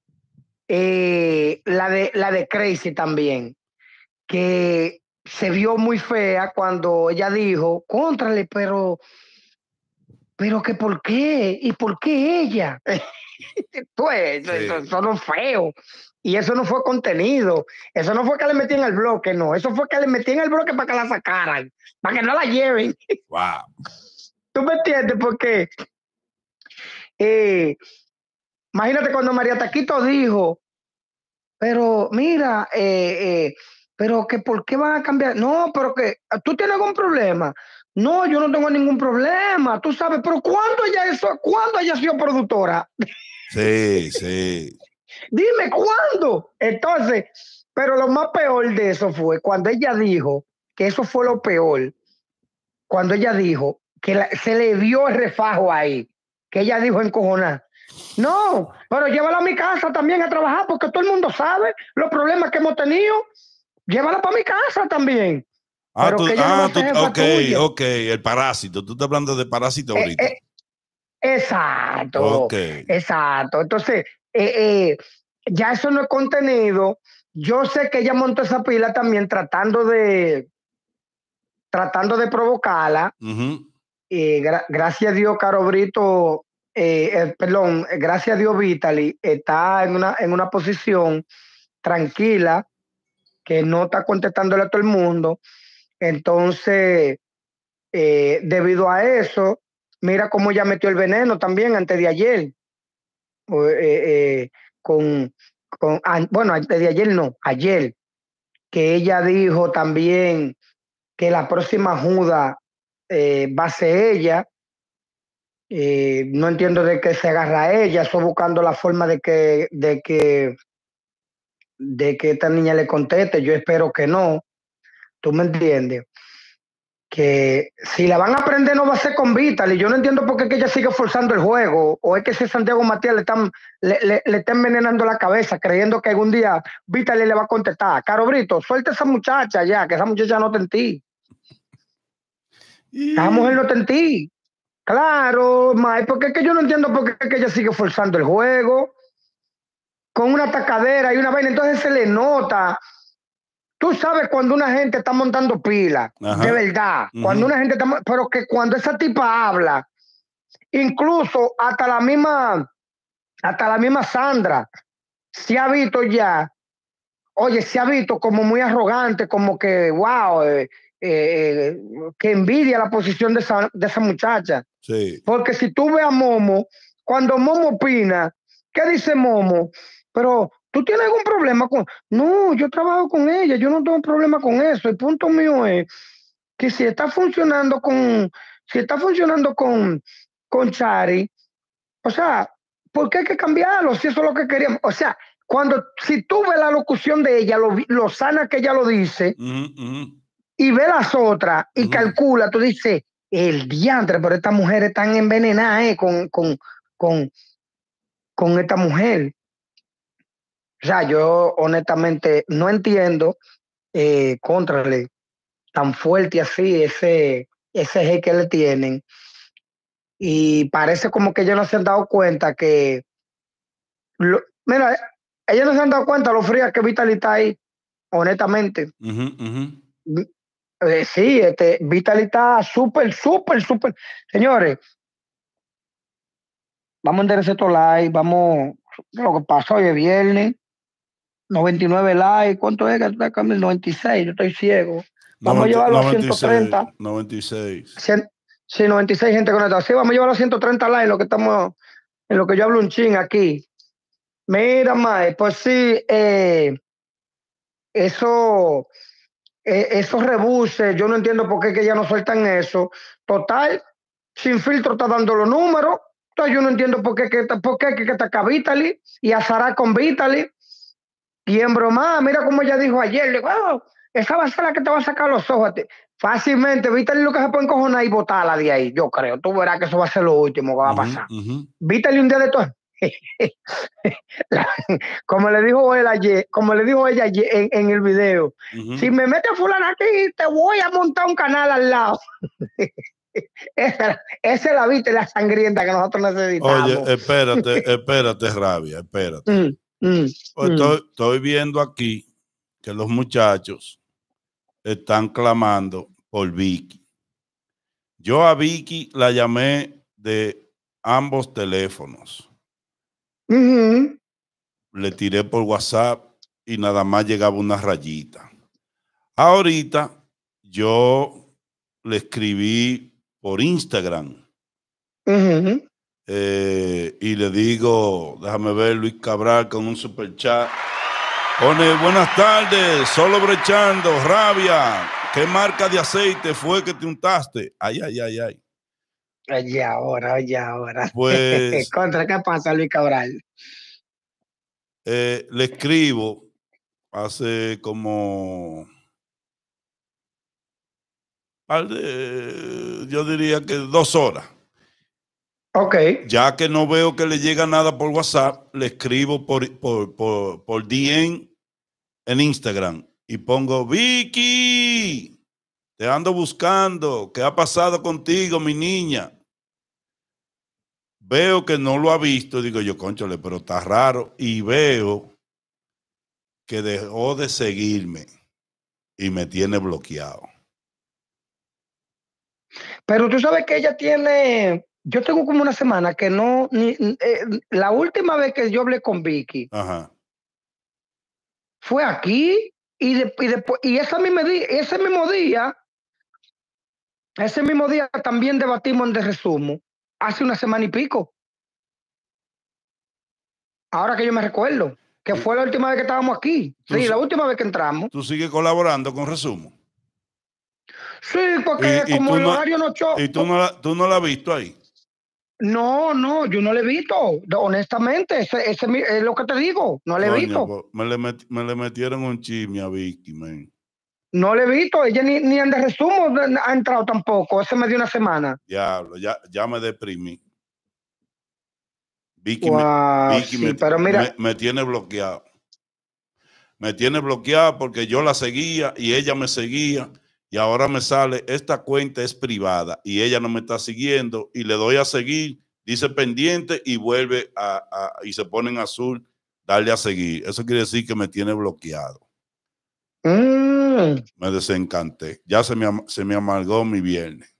eh, la, de, la de Crazy también, que se vio muy fea cuando ella dijo, contrale, pero, pero que por qué, y por qué ella. Pues, sí. eso, eso no es feo. Y eso no fue contenido. Eso no fue que le metían el bloque, no. Eso fue que le metían el bloque para que la sacaran, para que no la lleven. Wow. ¿Tú me entiendes? Porque eh, imagínate cuando María Taquito dijo, pero mira, eh, eh, pero que por qué van a cambiar. No, pero que tú tienes algún problema. No, yo no tengo ningún problema, tú sabes, pero ¿cuándo ella eso, cuándo ella ha sido productora? Sí, sí. Dime, ¿cuándo? Entonces, pero lo más peor de eso fue cuando ella dijo, que eso fue lo peor, cuando ella dijo que la, se le vio el refajo ahí, que ella dijo encojonada. No, pero llévala a mi casa también a trabajar, porque todo el mundo sabe los problemas que hemos tenido. Llévala para mi casa también. Ah, pero tú, que ella ah, no tú, jefa ok, tuya. ok, el parásito. Tú estás hablando de parásito Eh, ahorita. eh, exacto, okay. exacto. Entonces, eh, eh, ya eso no es contenido. Yo sé que ella montó esa pila también tratando de tratando de provocarla. Uh-huh. Eh, gra gracias a Dios, Caro Brito, eh, eh, perdón, gracias a Dios, Vitaly está en una, en una posición tranquila, que no está contestándole a todo el mundo. Entonces, eh, debido a eso, mira cómo ella metió el veneno también antes de ayer. Eh, eh, con, con, bueno, antes de ayer no, ayer, que ella dijo también que la próxima Judas eh, va a ser ella. Eh, no entiendo de qué se agarra ella, estoy buscando la forma de que, de que, de que esta niña le conteste. Yo espero que no. ¿Tú me entiendes? Que si la van a aprender no va a ser con Vitaly. Yo no entiendo por qué que ella sigue forzando el juego, o es que ese Santiago Matías le están le, le, le está envenenando la cabeza creyendo que algún día Vitaly le va a contestar. Caro Brito, suelta a esa muchacha ya, que esa muchacha no está en ti. Y... esa mujer no está en ti. Claro, May, porque es que yo no entiendo por qué que ella sigue forzando el juego con una tacadera y una vaina. Entonces se le nota. Tú sabes cuando una gente está montando pila, Ajá. de verdad, uh-huh. cuando una gente está, pero que cuando esa tipa habla, incluso hasta la misma, hasta la misma Sandra, se ha visto ya, oye, se ha visto como muy arrogante, como que, wow, eh, eh, que envidia la posición de esa, de esa muchacha. Sí. Porque si tú ves a Momo, cuando Momo opina, ¿qué dice Momo? Pero ¿tú tienes algún problema con...? No, yo trabajo con ella, yo no tengo problema con eso. El punto mío es que si está funcionando con, si está funcionando con, con Chari, o sea, ¿por qué hay que cambiarlo? Si eso es lo que queríamos. O sea, cuando, si tú ves la locución de ella, lo, lo sana que ella lo dice, uh-huh, uh-huh. y ve las otras y uh-huh. calcula, tú dices, el diantre, pero estas mujeres están envenenadas eh, con, con, con, con esta mujer. O sea, yo honestamente no entiendo, eh, contrale, tan fuerte así, ese, ese hate que le tienen. Y parece como que ellos no se han dado cuenta que, lo, mira, ellos no se han dado cuenta lo fría que Vitaly está ahí, honestamente. Uh-huh, uh-huh. Eh, sí, este, Vitaly está súper, súper, súper. Señores, vamos a enderezar estos likes, vamos, lo que pasó hoy es viernes, noventa y nueve likes, ¿cuánto es que está cambiando? noventa y seis, yo estoy ciego. Vamos noventa, a llevarlo noventa y seis, a ciento treinta. noventa y seis. cien, sí, noventa y seis gente conectada. Sí, vamos a llevarlo a ciento treinta likes, lo que estamos, en lo que yo hablo un chin aquí. Mira, Mae, pues sí, eh, eso, eh, esos rebuses, yo no entiendo por qué que ya no sueltan eso. Total, Sin Filtro está dando los números. Entonces yo no entiendo por qué que, por qué que, que está acá Vitaly y a Sara con Vitaly. Y en broma, mira como ella dijo ayer, le digo, oh, esa va a ser la que te va a sacar los ojos a ti. Fácilmente, Vitaly lo que se puede encojonar y botarla de ahí, yo creo. Tú verás que eso va a ser lo último que va a pasar. Uh-huh, uh-huh. Vitaly un día de todo. como le dijo él ayer, como le dijo ella ayer en, en el video, uh-huh. Si me mete fulana aquí, te voy a montar un canal al lado. esa, esa es la Vitaly, la sangrienta que nosotros necesitamos. Oye, espérate, espérate, Rabia, espérate. Mm, mm, pues mm. Estoy, estoy viendo aquí que los muchachos están clamando por Vicky. Yo a Vicky la llamé de ambos teléfonos. Uh-huh. Le tiré por WhatsApp y nada más llegaba una rayita. Ahorita yo le escribí por Instagram. Uh-huh. eh, y le digo, déjame ver, Luis Cabral con un super chat. Pone, buenas tardes, solo brechando, Rabia. ¿Qué marca de aceite fue que te untaste? Ay, ay, ay, ay. Oye, ahora, oye, ahora. Pues. ¿Contra qué pasa, Luis Cabral? Eh, le escribo hace como. Yo diría que dos horas. Ok. Ya que no veo que le llega nada por WhatsApp, le escribo por, por, por, por D M en Instagram y pongo, Vicky, te ando buscando, ¿qué ha pasado contigo, mi niña? Veo que no lo ha visto, digo yo, cónchale, pero está raro, y veo que dejó de seguirme y me tiene bloqueado. Pero tú sabes que ella tiene, yo tengo como una semana que no, ni, eh, la última vez que yo hablé con Vicky, ajá, fue aquí y, de, y, después, y ese, mismo día, ese mismo día, ese mismo día también debatimos en De Resumo, hace una semana y pico. Ahora que yo me recuerdo, que fue la última vez que estábamos aquí. Sí, la última vez que entramos. ¿Tú sigues colaborando con Resumo? Sí, porque y, y como el no, horario no choca. ¿Y tú no, la, tú no la has visto ahí? No, no, yo no le he visto. Honestamente, ese, ese es lo que te digo. No le he Coño, visto. Pues, me, le met, me le metieron un chisme a Vicky, man. No le he visto. Ella ni, ni en De Resumo ha entrado tampoco. Ese me dio una semana. Diablo, ya, ya me deprimí. Vicky, wow, me, Vicky sí, me, pero mira, me, me tiene bloqueado. Me tiene bloqueado porque yo la seguía y ella me seguía. Y ahora me sale, esta cuenta es privada y ella no me está siguiendo y le doy a seguir, dice pendiente y vuelve a, a y se pone en azul, darle a seguir. Eso quiere decir que me tiene bloqueado. Mm. Me desencanté. Ya se me, se me amargó mi viernes.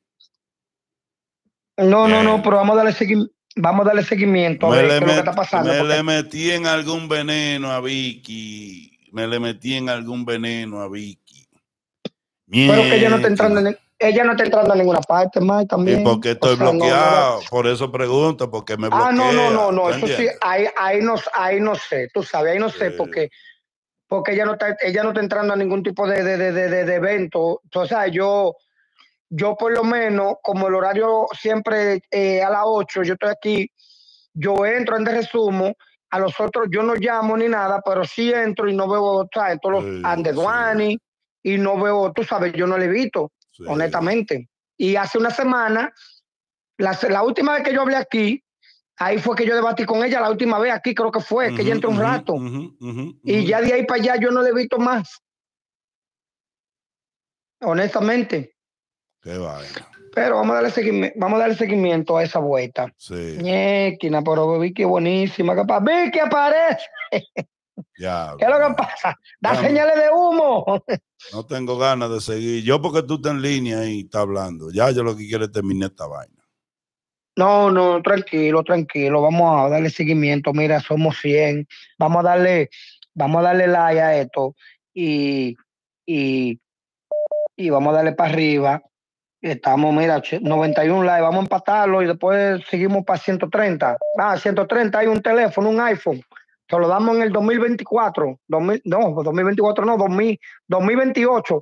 No, Bien. no, no, pero vamos a darle seguimiento. Vamos a darle seguimiento a ver qué es lo que está pasando. Me porque... le metí en algún veneno a Vicky. Me le metí en algún veneno a Vicky. Pero que ella no está entrando en, ella no está entrando en ninguna parte más también. ¿Y por qué estoy o sea, bloqueado? No, no, por eso pregunto, porque me bloquea. Ah, no, no, no, no. Eso sí, ahí, ahí, no, ahí no sé. Tú sabes, ahí no sé, eh. porque, porque ella no está, ella no está entrando a ningún tipo de, de, de, de, de evento. O sea, yo, yo por lo menos, como el horario siempre eh, a las ocho, yo estoy aquí, yo entro en De Resumo. A los otros yo no llamo ni nada, pero sí entro y no veo, ¿sabes? Todos los sí, Andeduani sí. Y no veo, tú sabes, yo no le he visto, sí. honestamente. Y hace una semana, la, la última vez que yo hablé aquí, ahí fue que yo debatí con ella, la última vez aquí creo que fue, uh-huh, que ella entró un rato. Uh-huh, uh-huh, uh-huh. Y ya de ahí para allá yo no le he visto más. honestamente. Qué vaina. Pero vamos a darle seguimiento, vamos a darle seguimiento a esa vuelta. Sí. Ñequina, pero Vicky buenísima. Capaz. Vicky aparece. Ya. ¿Qué es lo que pasa? Da ya señales no, de humo. No tengo ganas de seguir. Yo porque tú estás en línea y estás hablando. Ya yo lo que quiero es terminar esta vaina. No, no, tranquilo, tranquilo. Vamos a darle seguimiento. Mira, somos cien. Vamos a darle, vamos a darle like a esto. Y, y, y vamos a darle para arriba. Estamos, mira, noventa y uno likes. Vamos a empatarlo y después seguimos para ciento treinta. Ah, ciento treinta hay un teléfono, un iPhone. Se lo damos en el dos mil veinticuatro. dos mil, no, dos mil veinticuatro no, dos mil, dos mil veintiocho.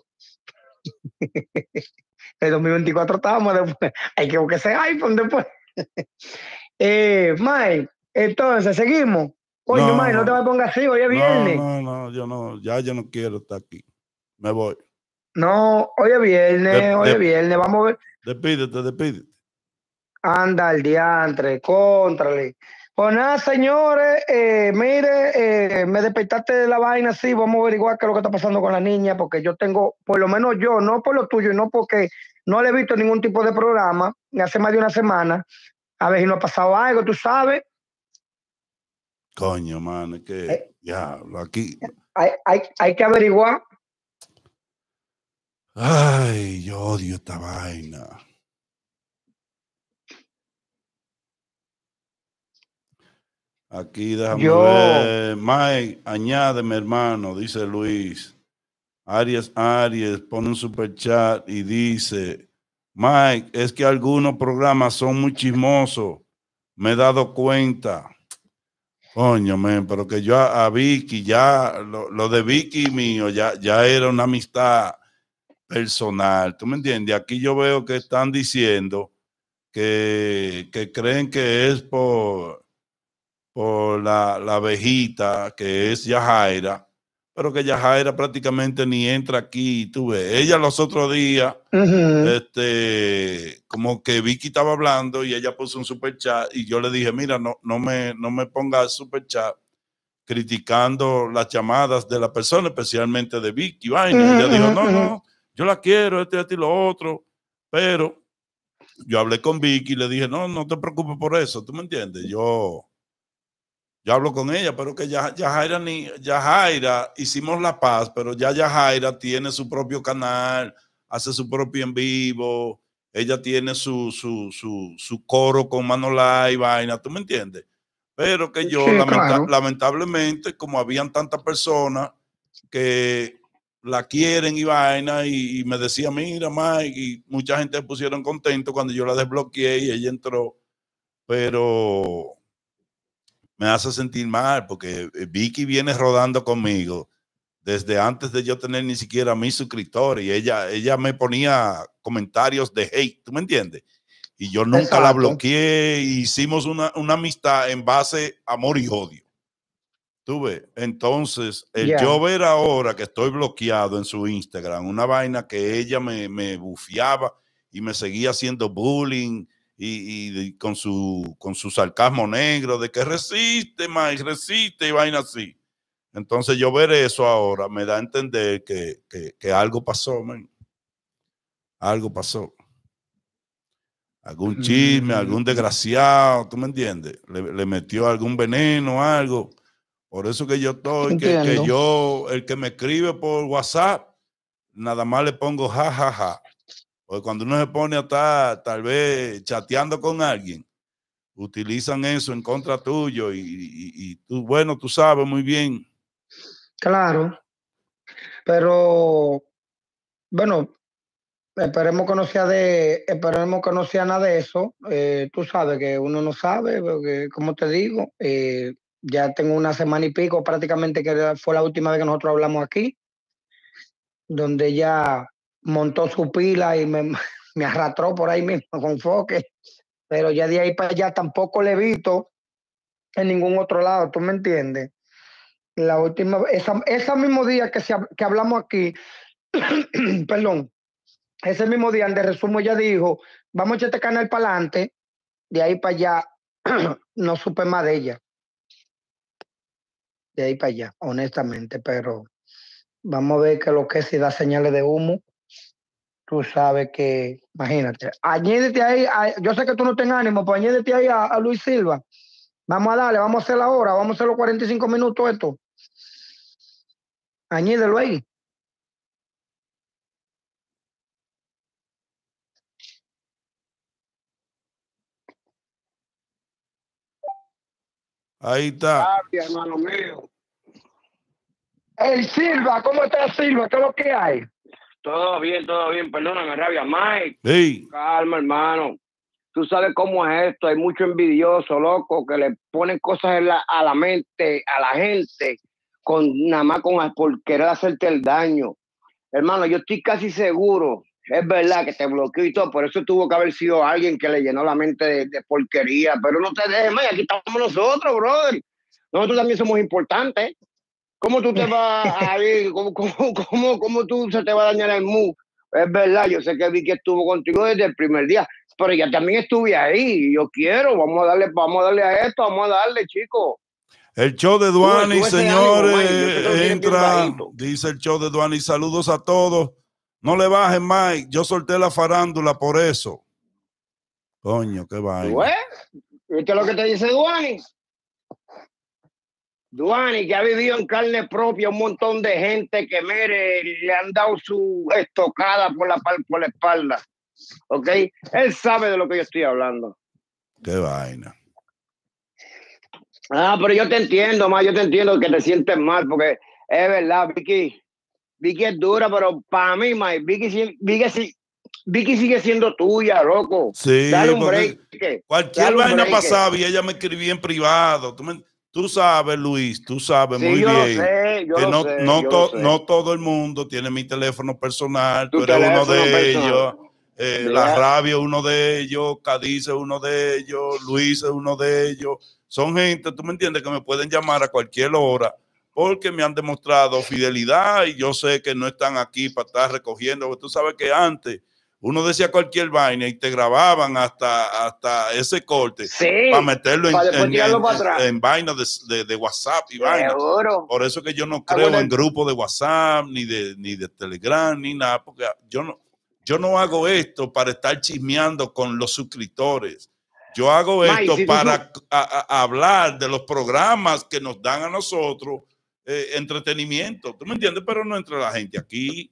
El dos mil veinticuatro estábamos después. Hay que buscar ese iPhone después. eh, Mike, entonces, seguimos. Coño, No, Mike, no te vas a pongas así, hoy es viernes. No, no, no, yo no, ya yo no quiero estar aquí. Me voy. No, hoy es viernes, de, hoy de, es viernes, vamos a ver. Despídete, despídete. Anda, el diantre, contrale. Pues nada, señores, eh, mire, eh, me despertaste de la vaina, sí, vamos a averiguar qué es lo que está pasando con la niña, porque yo tengo, por lo menos yo, no por lo tuyo, y no porque no le he visto ningún tipo de programa, ni hace más de una semana, a ver si no ha pasado algo, tú sabes. Coño, man, es que, eh, diablo, aquí. Hay, hay, hay que averiguar. Ay, yo odio esta vaina. Aquí déjame yo... ver. Mike, añádeme, hermano, dice Luis. Arias Arias pone un super chat y dice: Mike, es que algunos programas son muy chismosos. Me he dado cuenta. Coño, man, pero que yo a, a Vicky, ya, lo, lo de Vicky mío, ya, ya era una amistad personal. ¿Tú me entiendes? Aquí yo veo que están diciendo que, que creen que es por, por la, la abejita, que es Yajaira, pero que Yajaira prácticamente ni entra aquí. Tú ves, ella los otros días, uh-huh. este, como que Vicky estaba hablando y ella puso un super chat y yo le dije, mira, no, no me, no me pongas super chat criticando las llamadas de la persona, especialmente de Vicky. Vaina. Uh-huh, ella dijo, no, no, yo la quiero, este, este y lo otro, pero yo hablé con Vicky y le dije, no, no te preocupes por eso, ¿tú me entiendes? Yo, yo hablo con ella, pero que ya, Yajaira, ni, Yajaira, hicimos la paz, pero ya Yajaira tiene su propio canal, hace su propio en vivo, ella tiene su, su, su, su coro con Manolá y vaina, ¿tú me entiendes? Pero que yo, sí, lamenta claro. lamentablemente, como habían tantas personas que la quieren y vaina, y, y me decía, mira, Mike, y mucha gente se pusieron contento cuando yo la desbloqueé y ella entró, pero me hace sentir mal porque Vicky viene rodando conmigo desde antes de yo tener ni siquiera mis suscriptores y ella, ella me ponía comentarios de hate, ¿tú me entiendes? Y yo nunca Exacto. la bloqueé, hicimos una, una amistad en base a amor y odio. Tú ves, entonces, el yeah. yo ver ahora que estoy bloqueado en su Instagram, una vaina que ella me, me bufiaba y me seguía haciendo bullying y, y, y con, su, con su sarcasmo negro de que resiste, Mike, resiste y vaina así. Entonces, yo ver eso ahora me da a entender que, que, que algo pasó, man. Algo pasó. Algún chisme, mm. algún desgraciado, ¿tú me entiendes? Le, le metió algún veneno, algo. Por eso que yo estoy, que, que yo, el que me escribe por WhatsApp, nada más le pongo ja, ja, ja. Porque cuando uno se pone a estar, tal vez, chateando con alguien, utilizan eso en contra tuyo y, y, y tú, bueno, tú sabes muy bien. Claro. Pero, bueno, esperemos que no sea de, esperemos que no sea nada de eso. Eh, tú sabes que uno no sabe, porque, como te digo, eh, ya tengo una semana y pico prácticamente que fue la última vez que nosotros hablamos aquí, donde ella montó su pila y me, me arrastró por ahí mismo con foque, pero ya de ahí para allá tampoco le he visto en ningún otro lado, ¿tú me entiendes? La última, esa, ese mismo día que, se, que hablamos aquí, perdón, ese mismo día, de resumo, ella dijo, vamos a echar este canal para adelante, de ahí para allá, no supe más de ella. De ahí para allá, honestamente, pero vamos a ver que lo que si da señales de humo. Tú sabes que, imagínate, añédete ahí, a, yo sé que tú no tienes ánimo, pues añédete ahí a, a Luis Silva. Vamos a darle, vamos a hacer la hora, vamos a hacer los cuarenta y cinco minutos esto. Añídelo ahí. Ahí está. Gracias, hermano mío. Hey, Silva, ¿cómo estás, Silva? ¿Qué es lo que hay? Todo bien, todo bien. Perdóname, rabia, Mike. Sí. Calma, hermano. Tú sabes cómo es esto. Hay mucho envidioso, loco, que le ponen cosas en la, a la mente, a la gente, con nada más con por querer hacerte el daño. Hermano, yo estoy casi seguro, es verdad que te bloqueó y todo, por eso tuvo que haber sido alguien que le llenó la mente de, de porquería. Pero no te dejes, Mike. Aquí estamos nosotros, brother. Nosotros también somos importantes. ¿Cómo tú te vas a ir? ¿Cómo, cómo, cómo, cómo tú se te va a dañar el mood? Es verdad, yo sé que Vicky estuvo contigo desde el primer día, pero ya también estuve ahí. Yo quiero, vamos a darle, vamos a darle a esto, vamos a darle, chicos. El show de Duani, señores, ánimo, Mike, entra, dice el show de Duani, saludos a todos. No le bajen, Mike, yo solté la farándula por eso. Coño, qué vaina. ¿Viste lo que te dice Duani? Duani, que ha vivido en carne propia un montón de gente que, mire, le han dado su estocada por la, por la espalda. ¿Ok? Él sabe de lo que yo estoy hablando. Qué vaina. Ah, pero yo te entiendo, ma, yo te entiendo que te sientes mal, porque es verdad, Vicky, Vicky es dura, pero para mí, ma, Vicky, Vicky, Vicky sigue siendo tuya, loco. Sí, dale un break. Cualquier dale vaina break. pasaba y ella me escribía en privado. Tú, me, tú sabes, Luis, tú sabes sí, muy yo bien lo sé, yo que lo no, sé, no, yo to, lo sé. no todo el mundo tiene mi teléfono personal. Tu tú eres uno de personal. ellos. Eh, la Rabia es uno de ellos, Cádiz es uno de ellos, Luis es uno de ellos. Son gente, tú me entiendes, que me pueden llamar a cualquier hora porque me han demostrado fidelidad y yo sé que no están aquí para estar recogiendo. Porque tú sabes que antes uno decía cualquier vaina y te grababan hasta, hasta ese corte sí, para meterlo en, para en, en, para en, en vainas de, de, de WhatsApp y vainas. Por eso que yo no creo Aguanta. en grupos de WhatsApp, ni de, ni de Telegram, ni nada, porque yo no... Yo no hago esto para estar chismeando con los suscriptores. Yo hago May, esto si para tú... a, a hablar de los programas que nos dan a nosotros eh, entretenimiento. ¿Tú me entiendes? Pero no entre la gente aquí.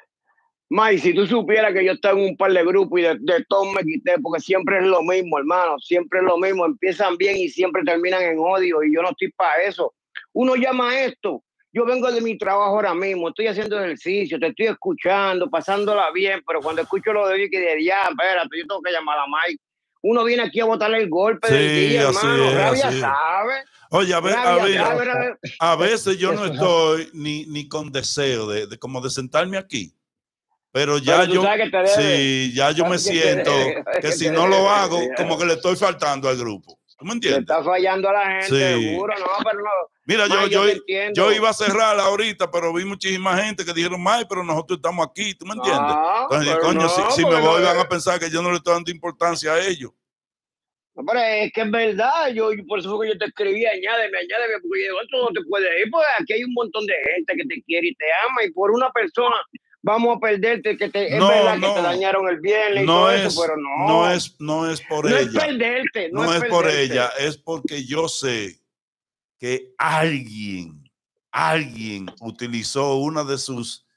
May, si tú supieras que yo estoy en un par de grupos y de, de todos me quité, porque siempre es lo mismo, hermano. Siempre es lo mismo. Empiezan bien y siempre terminan en odio y yo no estoy para eso. Uno llama a esto. Yo vengo de mi trabajo ahora mismo, estoy haciendo ejercicio, te estoy escuchando, pasándola bien, pero cuando escucho lo de Vicky, de ya, espérate, yo tengo que llamar a Mike. Uno viene aquí a botarle el golpe sí, del día, así hermano. Es, Rabia así sabe. Oye, a, ver, Rabia a, ver, sabe, rabia. a veces yo no estoy ni, ni con deseo de, de como de sentarme aquí. Pero ya pero yo, que sí, ya yo me siento que, que si no lo hago, como que le estoy faltando al grupo. ¿Tú me entiendes? Le está fallando a la gente, sí. seguro, no, pero no. Mira, May, yo, yo, yo, yo iba a cerrar ahorita, pero vi muchísima gente que dijeron, May, pero nosotros estamos aquí, ¿tú me entiendes? No, Entonces, coño, no, si, si me voy no, van a pensar que yo no le estoy dando importancia a ellos. No, pero es que es verdad, yo por eso fue que yo te escribí, añádeme, añádeme, porque yo digo, no te puedes ir, porque aquí hay un montón de gente que te quiere y te ama, y por una persona vamos a perderte, que te, no, es verdad no, que te dañaron el viernes y no todo es, eso, pero no. No es, no es por no ella. Es perderte, no, no es es perderte. por ella, es porque yo sé que alguien, alguien utilizó una de sus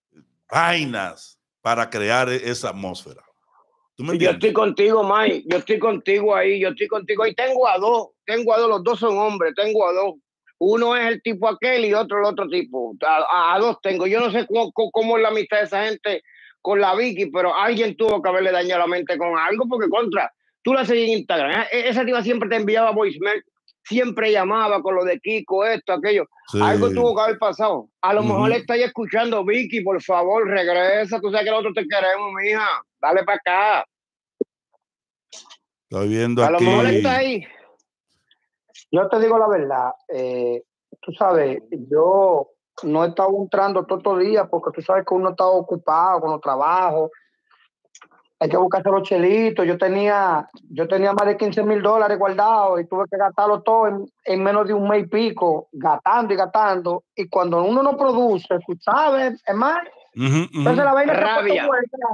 vainas para crear esa atmósfera. ¿Tú me yo estoy contigo, Mike, yo estoy contigo ahí, yo estoy contigo ahí. Tengo a dos, tengo a dos, los dos son hombres, tengo a dos. Uno es el tipo aquel y otro el otro tipo. A, a, a dos tengo. Yo no sé cómo, cómo es la amistad de esa gente con la Vicky, pero alguien tuvo que haberle dañado la mente con algo, porque contra, tú la seguís en Instagram. ¿eh? Esa tipa siempre te enviaba voicemail, siempre llamaba con lo de Kiko, esto, aquello. Sí. Algo tuvo que haber pasado. A lo uh-huh. mejor le estáis escuchando, Vicky, por favor, regresa. Tú sabes que nosotros te queremos, mija. Dale para acá. Estoy viendo a aquí. A lo mejor está ahí. Yo te digo la verdad, eh, tú sabes, yo no he estado entrando todos los días porque tú sabes que uno está ocupado con los trabajos, hay que buscarse los chelitos. Yo tenía, yo tenía más de quince mil dólares guardados y tuve que gastarlo todo en, en menos de un mes y pico, gastando y gastando. Y cuando uno no produce, tú sabes, es más, Uh -huh, uh -huh. Entonces la vaina rabia.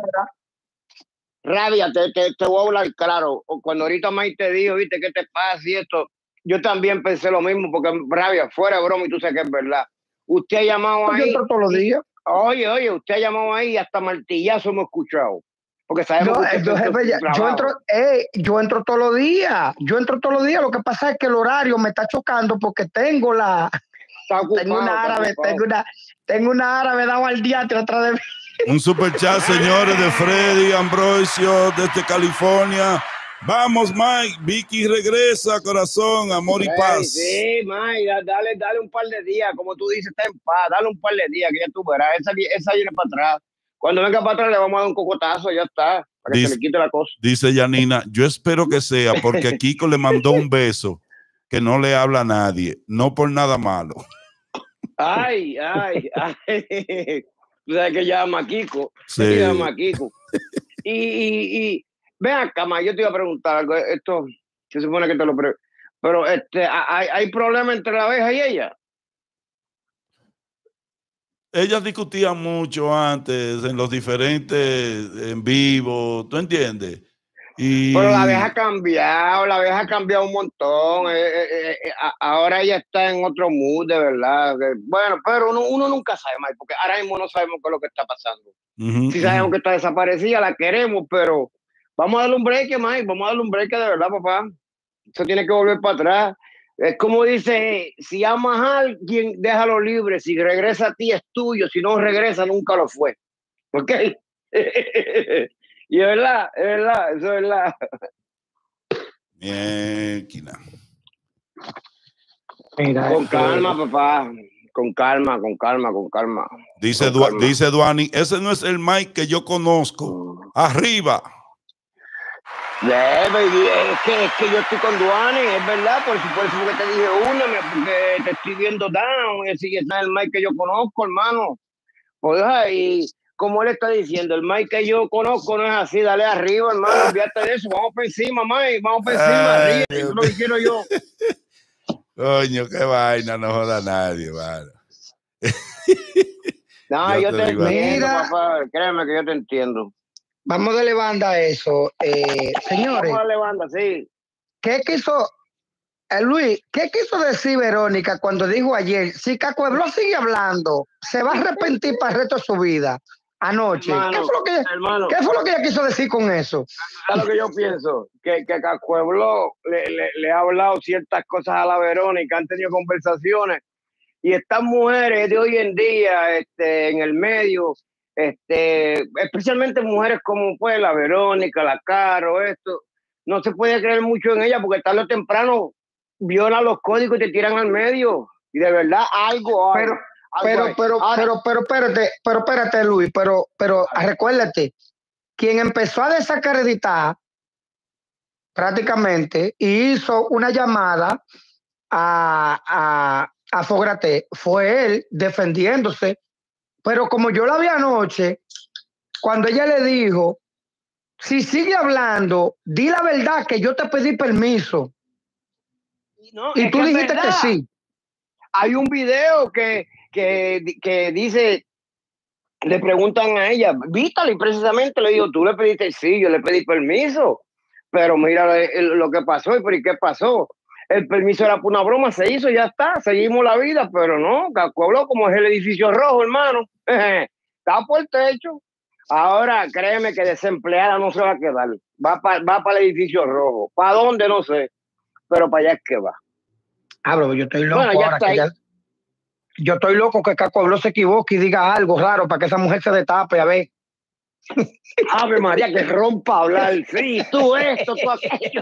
Rabia, te, te, te voy a hablar claro. Cuando ahorita Mike te dijo, viste, ¿qué te pasa y esto? Yo también pensé lo mismo, porque rabia, fuera de broma, y tú sabes que es verdad. Usted ha llamado ahí. Yo entro todos los días. Oye, oye, usted ha llamado ahí y hasta martillazo hemos escuchado. Porque sabemos no, que usted yo, jefe, ya, yo, entro, eh, yo entro todos los días. Yo entro todos los días. Lo que pasa es que el horario me está chocando porque tengo la. Ocupado, tengo una árabe, tengo una, tengo una árabe dado al día atrás de mí. Un super chat, señores, de Freddy Ambrosio desde California. Vamos, Mike. Vicky regresa, corazón, amor y paz. Sí, Mike, dale, dale un par de días. Como tú dices, está en paz. Dale un par de días, que ya tú verás. Esa, esa viene para atrás. Cuando venga para atrás, le vamos a dar un cocotazo, ya está. Para que dice, se le quite la cosa. Dice Yanina, yo espero que sea porque Kiko le mandó un beso que no le habla a nadie. No por nada malo. Ay, ay, ay. Tú sabes que llama a Kiko. Sí. Llama a Kiko. Y, y, y ven acá, ma, yo te iba a preguntar algo. Esto se supone que te lo pre... Pero este, ¿hay, hay problema entre la abeja y ella? Ellas discutían mucho antes en los diferentes en vivo, ¿tú entiendes? Y... Pero la abeja ha cambiado, la abeja ha cambiado un montón. Eh, eh, eh, ahora ella está en otro mood, de verdad. Bueno, pero uno, uno nunca sabe, Mike, porque ahora mismo no sabemos qué es lo que está pasando. Uh-huh, si sabemos uh-huh. que está desaparecida, la queremos, pero vamos a darle un break, Mike, vamos a darle un break de verdad, papá. Eso tiene que volver para atrás. Es como dice, si amas a alguien, déjalo libre. Si regresa a ti, es tuyo. Si no regresa, nunca lo fue. ¿Ok? Y es verdad, es verdad, eso es verdad. Bien, Mira, con calma, que... papá. Con calma, con calma, con calma. Dice, con du calma. dice Duani, ese no es el Mike que yo conozco. Arriba. Yeah, baby, es que, es que yo estoy con Duani, es verdad, por eso, por eso que te dije una, porque te estoy viendo down, y así está el Mike que yo conozco, hermano. Pues, y como él está diciendo, el Mike que yo conozco no es así, dale arriba, hermano, olvídate de eso, vamos para encima, Mike, vamos para encima, arriba, eso es lo que quiero yo. Coño, qué vaina, no joda a nadie, mano. No, yo, yo te, te entiendo, papá, créeme que yo te entiendo. Vamos a darle banda a eso, eh, señores. Vamos a darle banda, sí. ¿Qué quiso, eh, Luis, qué quiso decir Verónica cuando dijo ayer, si Cacuebló sigue hablando, se va a arrepentir para el resto de su vida? Anoche. Hermano, ¿Qué, fue lo que, hermano, ¿Qué fue lo que ella quiso decir con eso? Es lo que yo pienso, que, que Cacuebló le, le, le ha hablado ciertas cosas a la Verónica, han tenido conversaciones, y estas mujeres de hoy en día, este, en el medio, Este, especialmente mujeres como pues la Verónica, la Caro, esto, no se puede creer mucho en ella porque tarde o temprano violan los códigos y te tiran al medio. Y de verdad algo hay. Pero, algo pero, hay. pero, Ahora, pero, pero, espérate, pero espérate, Luis, pero, pero recuérdate, quien empezó a desacreditar prácticamente y hizo una llamada a, a, a Fograté fue él defendiéndose. Pero como yo la vi anoche, cuando ella le dijo, si sigue hablando, di la verdad que yo te pedí permiso. No, y tú dijiste que sí. Hay un video que, que, que dice, le preguntan a ella, Vítali precisamente le dijo, tú le pediste, sí, yo le pedí permiso. Pero mira lo que pasó, ¿y qué pasó? El permiso era por una broma, se hizo, ya está, seguimos la vida, pero no, Cacuebló, como es el edificio rojo, hermano, está por el techo. Ahora, créeme que desempleada no se va a quedar, va para va pa el edificio rojo. ¿Para dónde? No sé, pero para allá es que va. Ah, bro, yo estoy loco bueno, ahora que ya, yo estoy loco que Cacuebló se equivoque y diga algo raro para que esa mujer se destape, a ver. Ave María, que rompa a hablar. Sí, tú esto, tú aquello.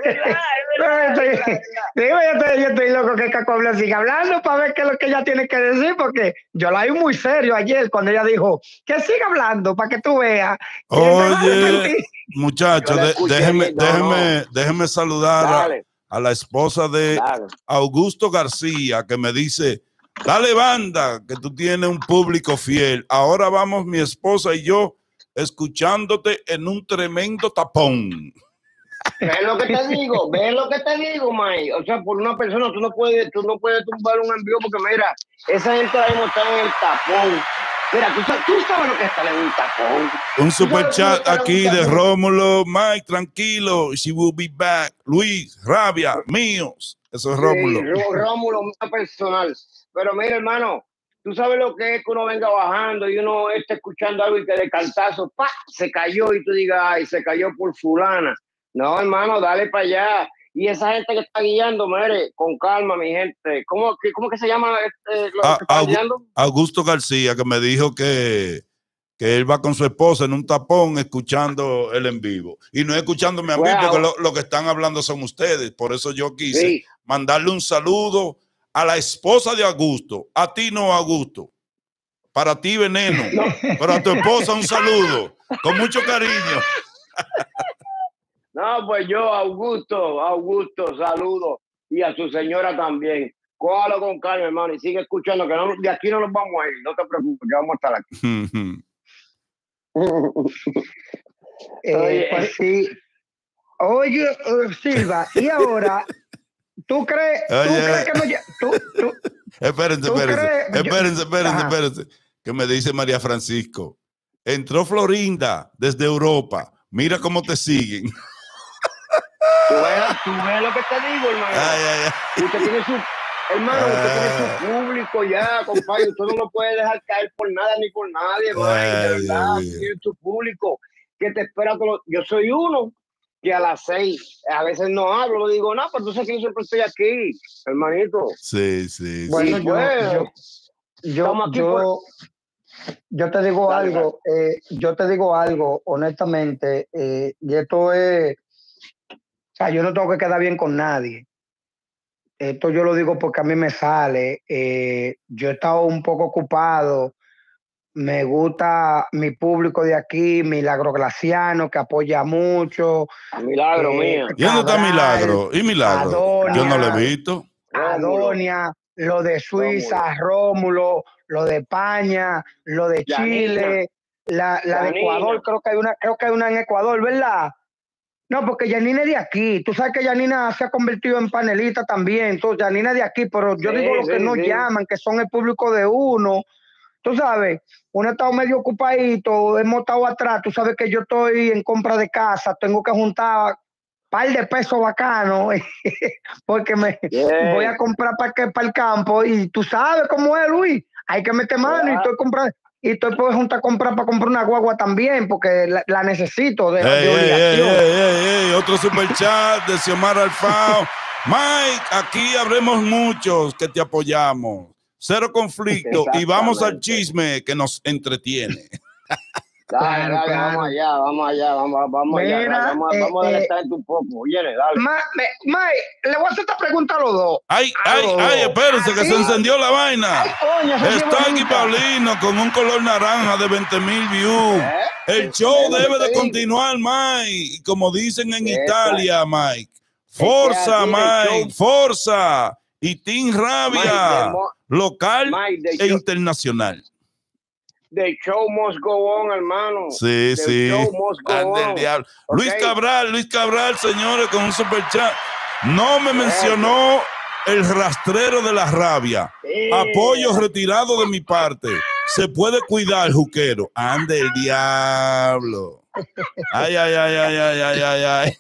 Yo estoy loco que Cacuebló siga hablando para ver qué es lo que ella tiene que decir, porque yo la vi muy serio ayer cuando ella dijo que siga hablando para que tú veas. Oye, muchachos, de, déjeme, no, déjeme, no. déjeme saludar a, a la esposa de Dale. Augusto García, que me dice, dale banda, que tú tienes un público fiel. Ahora vamos mi esposa y yo escuchándote en un tremendo tapón. ¿Ves lo que te digo? ¿Ves lo que te digo, May? O sea, por una persona tú no puedes, tú no puedes tumbar un envío porque mira, esa gente ahora mismo está en el tapón. Mira, tú, sabes- tú sabes lo que es estar en un tapón. Un super sabes chat cómo aquí estar en de un tapón. Rómulo. Mike, tranquilo. She will be back. Luis, Rabia, míos. Eso es Sí, Rómulo. Ró- Rómulo, más personal. Pero mira, hermano, tú sabes lo que es que uno venga bajando y uno esté escuchando algo y que de cantazo, ¡pa! Se cayó y tú digas, ay, se cayó por fulana. No, hermano, dale para allá. Y esa gente que está guiando, mire, con calma, mi gente. ¿Cómo, que, cómo que se llama este, los A- que están Augu- guiando? Augusto García, que me dijo que, que él va con su esposa en un tapón escuchando el en vivo. Y no escuchándome a mí, Bueno, porque lo, lo que están hablando son ustedes. Por eso yo quise sí. mandarle un saludo a la esposa de Augusto. A ti no, Augusto. Para ti, Veneno. No. Pero a tu esposa un saludo. Con mucho cariño. No, pues yo, Augusto, Augusto, saludo. Y a su señora también. Cójalo con calma, hermano, y sigue escuchando, que no, de aquí no nos vamos a ir. No te preocupes, que vamos a estar aquí. Eh, Oye. pues sí. Oye, eh, Silva, y ahora, ¿tú crees, tú Oye. crees que no lle- tú, tú, Espérense, ¿tú espérense. crees? Yo- Espérense, espérense, Ajá. espérense. Que me dice María Francisco. Entró Florinda desde Europa. Mira cómo te siguen. ¿Tú ves, tú ves lo que te digo, hermano. Ay, ay, ay. Usted tiene su, hermano, usted tiene Ah. su público ya, compadre. Usted no lo puede dejar caer por nada ni por nadie, hermano. Ay, De verdad, Dios usted mío. tiene su público que te espera todo lo- Yo soy uno que a las seis a veces no hablo, no digo nada, pero tú sabes que yo siempre estoy aquí, hermanito. Sí, sí, sí. Bueno, Y yo, pues, yo, yo, estamos aquí yo, yo te digo Dale, algo, eh, yo te digo algo, honestamente, eh, y esto es, o sea, yo no tengo que quedar bien con nadie. Esto yo lo digo porque a mí me sale. eh, yo he estado un poco ocupado. Me gusta mi público de aquí, Milagro Glaciano, que apoya mucho. milagro eh, mío. ¿Y dónde está Cabral, Milagro? ¿Y Milagro? Yo no lo he Adonia, visto. Rómulo, Adonia, lo de Suiza, Rómulo, lo de España, lo de Yanina. Chile, la, la de Yanina. Ecuador, creo que hay una, creo que hay una en Ecuador, ¿verdad? No, porque Yanina es de aquí. Tú sabes que Yanina se ha convertido en panelista también. Entonces, Yanina es de aquí, pero yo Sí, digo los que sí, no sí. llaman, que son el público de uno. Tú sabes, uno ha estado medio ocupadito, hemos estado atrás. Tú sabes que yo estoy en compra de casa, tengo que juntar un par de pesos bacanos porque me Yeah. voy a comprar para que para el campo. Y tú sabes cómo es, Luis. Hay que meter mano Yeah. y estoy comprando. Y estoy por juntar a comprar para comprar una guagua también, porque la, la necesito de, Ey, de ey, obligación. ey, ey, ey, ey. Otro super chat de Xiomara Alfao. Mike, aquí habremos muchos que te apoyamos. Cero conflicto y vamos al Exactamente. chisme que nos entretiene. Dale, Claro, dale, claro. vamos allá, vamos allá, vamos, vamos allá, Mira, dale, vamos, eh, vamos a eh, deleitar un poco. Oye, dale. Ma, me, Mike, le voy a hacer esta pregunta a los dos. Ay, A ay, los ay, dos. espérense que Así- se encendió la vaina. Ay, coño, esa sí es Está aquí bonita. Paulino con un color naranja de veinte mil views. ¿Eh? El show ¿Ves lo que debe te de digo? continuar, Mike. Y como dicen en Esa- Italia, Mike. Es que Forza, aquí el Mike. show- Forza. Y Team Rabia. Mike, de mo- Local Mike, de e show- internacional. The show must go on, hermano. Sí, The sí. show must go Ande el on. diablo. Ok. Luis Cabral, Luis Cabral, señores, con un super chat. No me mencionó el rastrero de la rabia. Sí. Apoyo retirado de mi parte. Se puede cuidar, juquero. Ande el diablo. Ay, ay, ay, ay, ay, ay, ay, ay.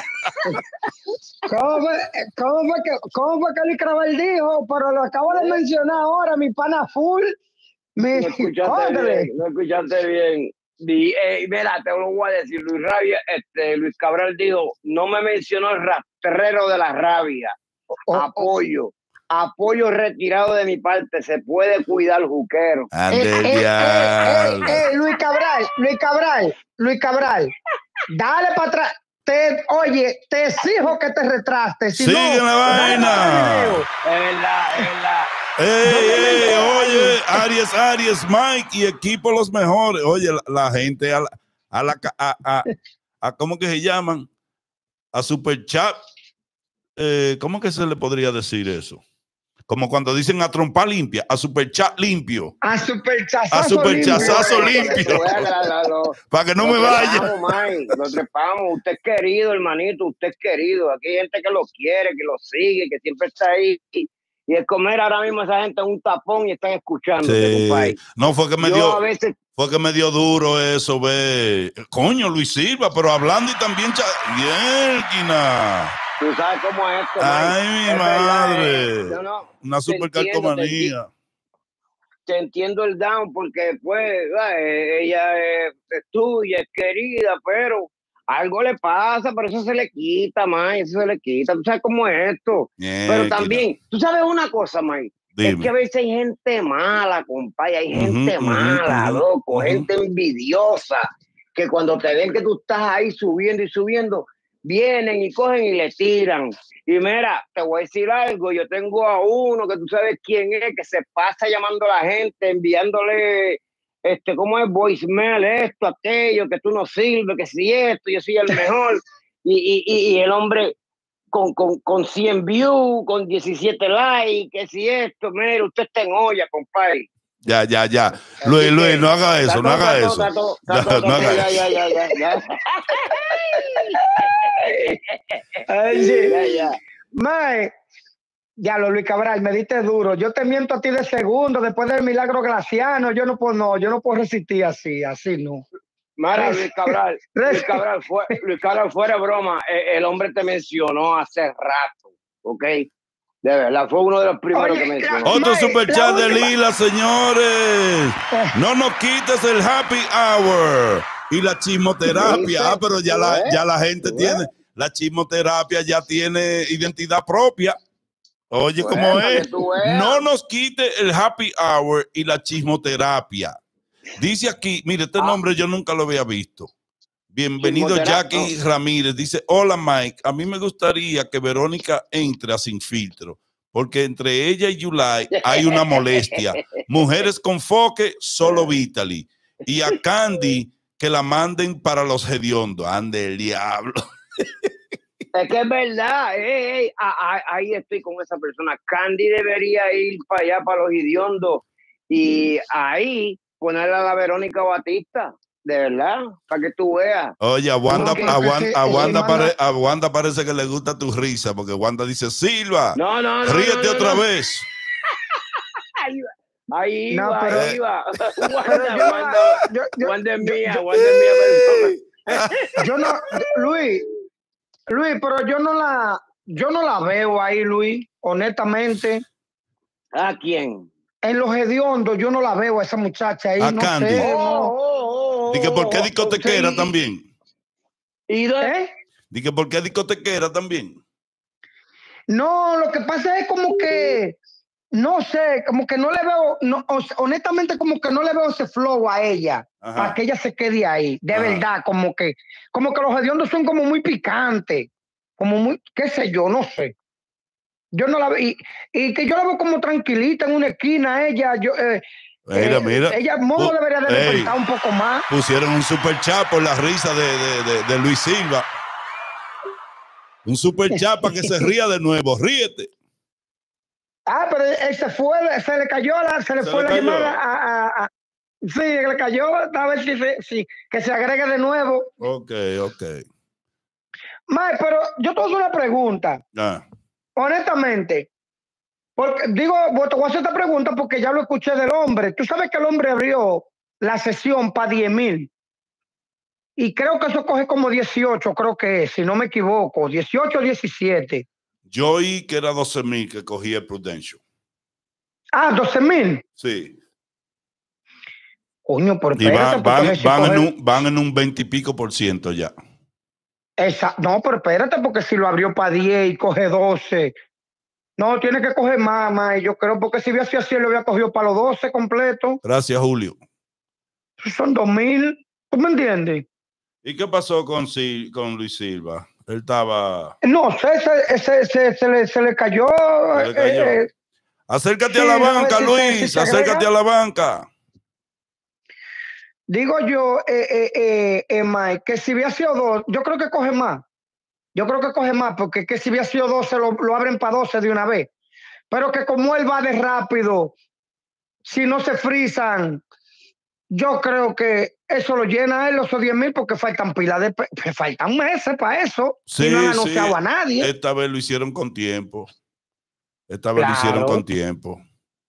¿Cómo fue, cómo fue que, cómo fue que Luis Cabral dijo? Pero lo acabo de mencionar ahora, mi pana full. Mi, No escuchaste cóndale. bien, no escuchaste bien. Di, eh, mira, te lo voy a decir, Luis Rabia, este, Luis Cabral dijo, no me mencionó el rastrero de la rabia. Oh, oh, Apoyo, apoyo retirado de mi parte, se puede cuidar juquero. Ande el Eh, eh, diablo. eh, eh, Luis Cabral, Luis Cabral, Luis Cabral, dale para atrás. Te, oye, te exijo que te retrastes. Si Sigue no, la dale vaina. para el video. Es verdad, es verdad. Ey, ey, oye, Aries, Aries, Mike y equipo los mejores. Oye, la, la gente a la, a la a, a, a, ¿cómo que se llaman? A Super Chat. Eh, ¿Cómo que se le podría decir eso? Como cuando dicen a trompa limpia, a Super Chat limpio. A super A chazazo super limpio. chazazo limpio. Para que no me vaya. Trepamos, Mike, lo trepamos. Usted es querido, hermanito, usted es querido. Aquí hay gente que lo quiere, que lo sigue, que siempre está ahí. Y, Y es comer ahora mismo esa gente en un tapón y están escuchando. Sí. No, fue que me Yo dio, a veces, fue que me dio duro eso, ve. Coño, Luis Silva, pero hablando y también Yelkina. tú sabes cómo es esto. Ay, man. mi Es madre. verdad, eh. Yo no, Una super te entiendo, te calcomanía. te entiendo el down porque pues eh, ella es, es tuya, es querida, pero algo le pasa, pero eso se le quita, man, eso se le quita. Tú sabes cómo es esto. Yelkina. Pero también, tú sabes una cosa, man. Dime. Es que a veces hay gente mala, compadre, hay Ujú, gente ujú, mala, ujú, loco, ujú. gente envidiosa, que cuando te ven que tú estás ahí subiendo y subiendo, vienen y cogen y le tiran. Y mira, te voy a decir algo, yo tengo a uno que tú sabes quién es, que se pasa llamando a la gente, enviándole, este, ¿cómo es? Voicemail, esto, aquello, que tú no sirves, que si esto, yo soy el mejor. Y, y, y el hombre con, con, con cien views, con diecisiete likes, que si esto, mira, usted está en olla, compadre. Ya, ya, ya. Luis, Luis, no haga eso, no haga eso. No haga Ya, ya, ya, ya, ya. Ay, sí. Ya, ya. Mae, ya lo Luis Cabral, me diste duro. Yo te miento a ti de segundo, después del milagro glaciano, yo no puedo, no, yo no puedo resistir así, así no. Mira, Luis Cabral, Luis Cabral, fue, Luis Cabral, fuera broma, el, el hombre te mencionó hace rato, ¿ok? De verdad, fue uno de los primeros Oye, que mencionó. la- Otro Mae, superchat la de última- Lila, señores. No nos quites el happy hour y la chismoterapia. Ah, pero ya la, ya la gente tiene, la chismoterapia ya tiene identidad propia. Oye, Pues, ¿cómo para es? que tú veas. No nos quite el happy hour y la chismoterapia. Dice aquí, mire, este Ah. nombre yo nunca lo había visto. Bienvenido Chismoterapia. Jackie Ramírez. Dice, hola Mike, a mí me gustaría que Verónica entre a Sin Filtro, porque entre ella y Yulai hay una molestia. Mujeres con foque, solo Vitaly. Y a Candy, que la manden para los hediondos. Ande el diablo. Es que es verdad, ey, ey, a- a- ahí estoy con esa persona. Candy debería ir para allá, para los idiondos, y ahí ponerle a la Verónica Batista, de verdad, para que tú veas. Oye, a Wanda, No, a porque Wanda, ese- a ese Wanda manda- pare- a Wanda parece que le gusta tu risa, porque Wanda dice, Silva, No, no, no. ríete no, no, otra no. vez. Ahí va, ahí No, va, pero- ahí va. Pero Wanda, yo, Wanda, yo, yo, Wanda es yo- mía, yo- Wanda es mía, persona. yo no, Luis, Luis, pero yo no la, yo no la veo ahí, Luis, honestamente. ¿A quién? En los hediondos yo no la veo a esa muchacha ahí, A no Candy. sé. Oh, no. oh, oh, Dije, ¿por qué oh, discotequera sí. también? ¿Y dónde? ¿Eh? Dije, ¿por qué discotequera también? No, lo que pasa es como que, no sé, como que no le veo, no, o sea, honestamente como que no le veo ese flow a ella, Ajá. para que ella se quede ahí, de Ajá. verdad, como que, como que los hediondos son como muy picantes, como muy, qué sé yo, no sé. Yo no la veo, y, y que yo la veo como tranquilita en una esquina, ella, yo, eh, Mira, eh, mira. ella modo Pu- debería de Ey. despertar un poco más. Pusieron un super chat por la risa de, de, de, de Luis Silva. Un super chat para que se ría de nuevo. Ríete. Ah, pero él se fue, se le cayó la, se le Se fue le la cayó. llamada a, a- a- sí, le cayó, a ver si, se- si que se agregue de nuevo. Ok, ok. Mike, pero yo te voy a hacer una pregunta, Ah, honestamente. Porque, digo, te voy a hacer esta pregunta porque ya lo escuché del hombre. Tú sabes que el hombre abrió la sesión para diez mil. Y creo que eso coge como dieciocho, creo que es, si no me equivoco, dieciocho o diecisiete. yo oí que era doce mil que cogía el Prudential. Ah, doce mil. Sí. Coño, pero Y espérate, van, porque van, entonces si van, coge- en un, van en un veinte y pico por ciento ya. Esa- no, pero espérate, porque si lo abrió para diez y coge doce. No, tiene que coger más, más. Yo creo, porque si hubiera sido así, lo había cogido para los doce completo. Gracias, Julio. Son dos mil. ¿Tú me entiendes? ¿Y qué pasó con, Sil- con Luis Silva? Él estaba... No sé, se, se, se, se le, se le cayó. Se le cayó. eh, eh, Acércate sí, a la a ver banca, si se- Luis. si se Acércate agrega. a la banca. digo yo, eh, eh, eh, eh, Mike, que si hubiera sido dos, yo creo que coge más. Yo creo que coge más, porque que si hubiera sido doce, lo, lo abren para doce de una vez. Pero que como él va de rápido, si no se frisan, yo creo que eso lo llena a él los diez mil porque faltan pilas de... pe- faltan meses para eso. Sí, y no han sí. anunciado a nadie. Esta vez lo hicieron con tiempo. Esta vez Claro. lo hicieron con tiempo.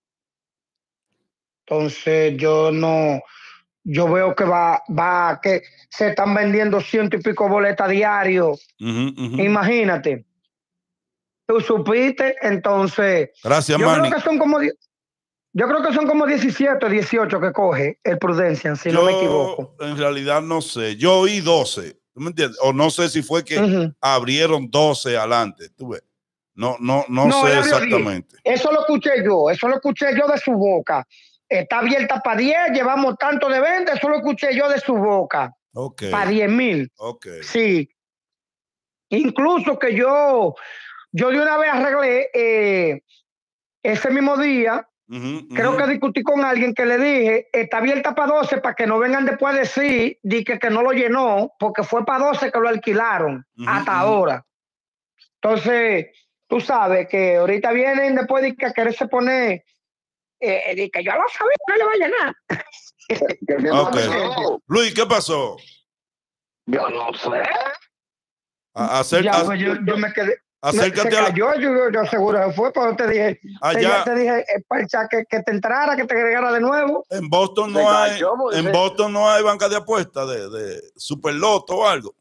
Entonces yo no, yo veo que va, va, que se están vendiendo ciento y pico boletas diario. Uh-huh, uh-huh. Imagínate. Tú supiste, entonces. Gracias, yo Manny. creo que son como Yo creo que son como diecisiete o dieciocho que coge el Prudential, si yo, no me equivoco. En realidad no sé. Yo oí doce. ¿Tú me entiendes? O no sé si fue que uh-huh. abrieron doce adelante. ¿Tú ves? No, no, no, no sé exactamente. diez. Eso lo escuché yo. Eso lo escuché yo de su boca. Está abierta para diez. Llevamos tanto de venta. Eso lo escuché yo de su boca. Okay. Para diez mil. Okay. Sí. Incluso que yo, yo de una vez arreglé eh, ese mismo día. Uh -huh, uh Creo -huh. que discutí con alguien que le dije, está abierta para doce para que no vengan después a decir de que, que no lo llenó, porque fue para doce que lo alquilaron uh -huh, hasta uh -huh. ahora. Entonces, tú sabes que ahorita vienen después de que quererse poner, eh, de que yo lo sabía, no le va a llenar. Okay. Luis, ¿qué pasó? Yo no sé. Acer ya, pues yo, yo me quedé. Acércate se cayó, a la... yo, yo, yo seguro se fue, pero te dije, allá, te dije eh, que, que te entrara, que te agregara de nuevo. En Boston no hay, cayó, en se... Boston no hay banca de apuestas de, de Superloto o algo.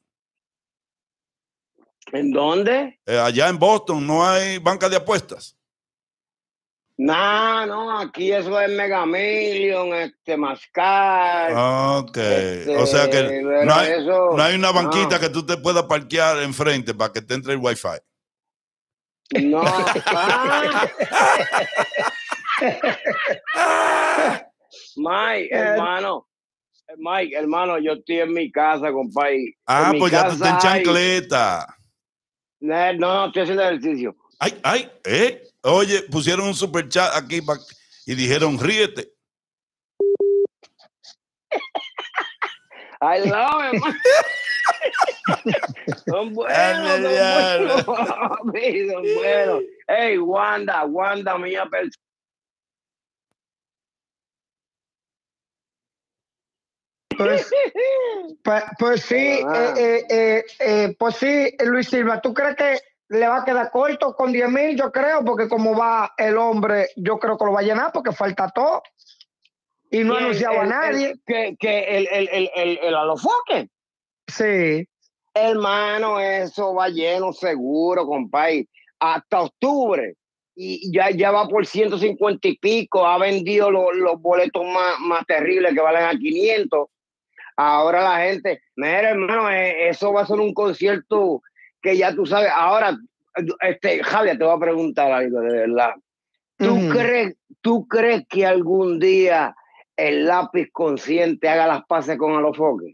¿En dónde? Eh, allá en Boston no hay banca de apuestas. No, no, aquí eso es Mega Million, este Mascar. Ok, este, o sea que no hay, eso, no hay una banquita no. que tú te puedas parquear enfrente para que te entre el wifi. No. Ah. Mike, hermano. Mike, hermano, yo estoy en mi casa, compadre. Ah, pues ya tú estás en chancleta. No, no, estoy haciendo ejercicio. Ay, ay, eh. Oye, pusieron un super chat aquí pa, y dijeron, ríete. I love it, man. Son buenos, son buenos. Son buenos. Hey, Wanda, Wanda, mía persona. Pues, pues, pues sí, ah. eh, eh, eh, pues sí, Luis Silva, ¿tú crees que le va a quedar corto con diez mil? Yo creo, porque como va el hombre, yo creo que lo va a llenar porque falta todo. Y no ha anunciado a nadie. El, que, que el, el, el, el, el alofoque. Sí. Hermano, eso va lleno seguro, compadre. Hasta octubre. Y ya, ya va por ciento cincuenta y pico. Ha vendido los, los boletos más, más terribles que valen a quinientos. Ahora la gente, mira, hermano, eso va a ser un concierto que ya tú sabes. Ahora, este, Javier, te voy a preguntar algo de verdad. ¿Tú, uh-huh. crees, ¿Tú crees que algún día el lápiz consciente haga las paces con Alofoque?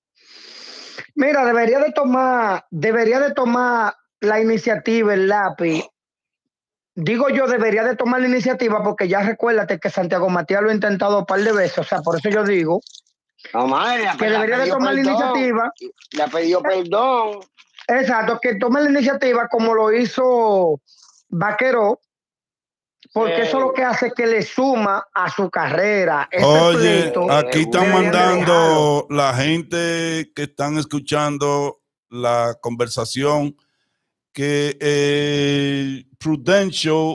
Mira, debería de tomar, debería de tomar la iniciativa el lápiz. Digo yo, debería de tomar la iniciativa porque ya recuérdate que Santiago Matías lo ha intentado un par de veces. O sea, por eso yo digo no, madre, que debería de tomar perdón. la iniciativa. Le ha pedido perdón. Exacto, que tome la iniciativa como lo hizo Vaquero, porque sí. Eso lo que hace es que le suma a su carrera. Este Oye, pleito, aquí están mandando la gente que están escuchando la conversación que el Prudential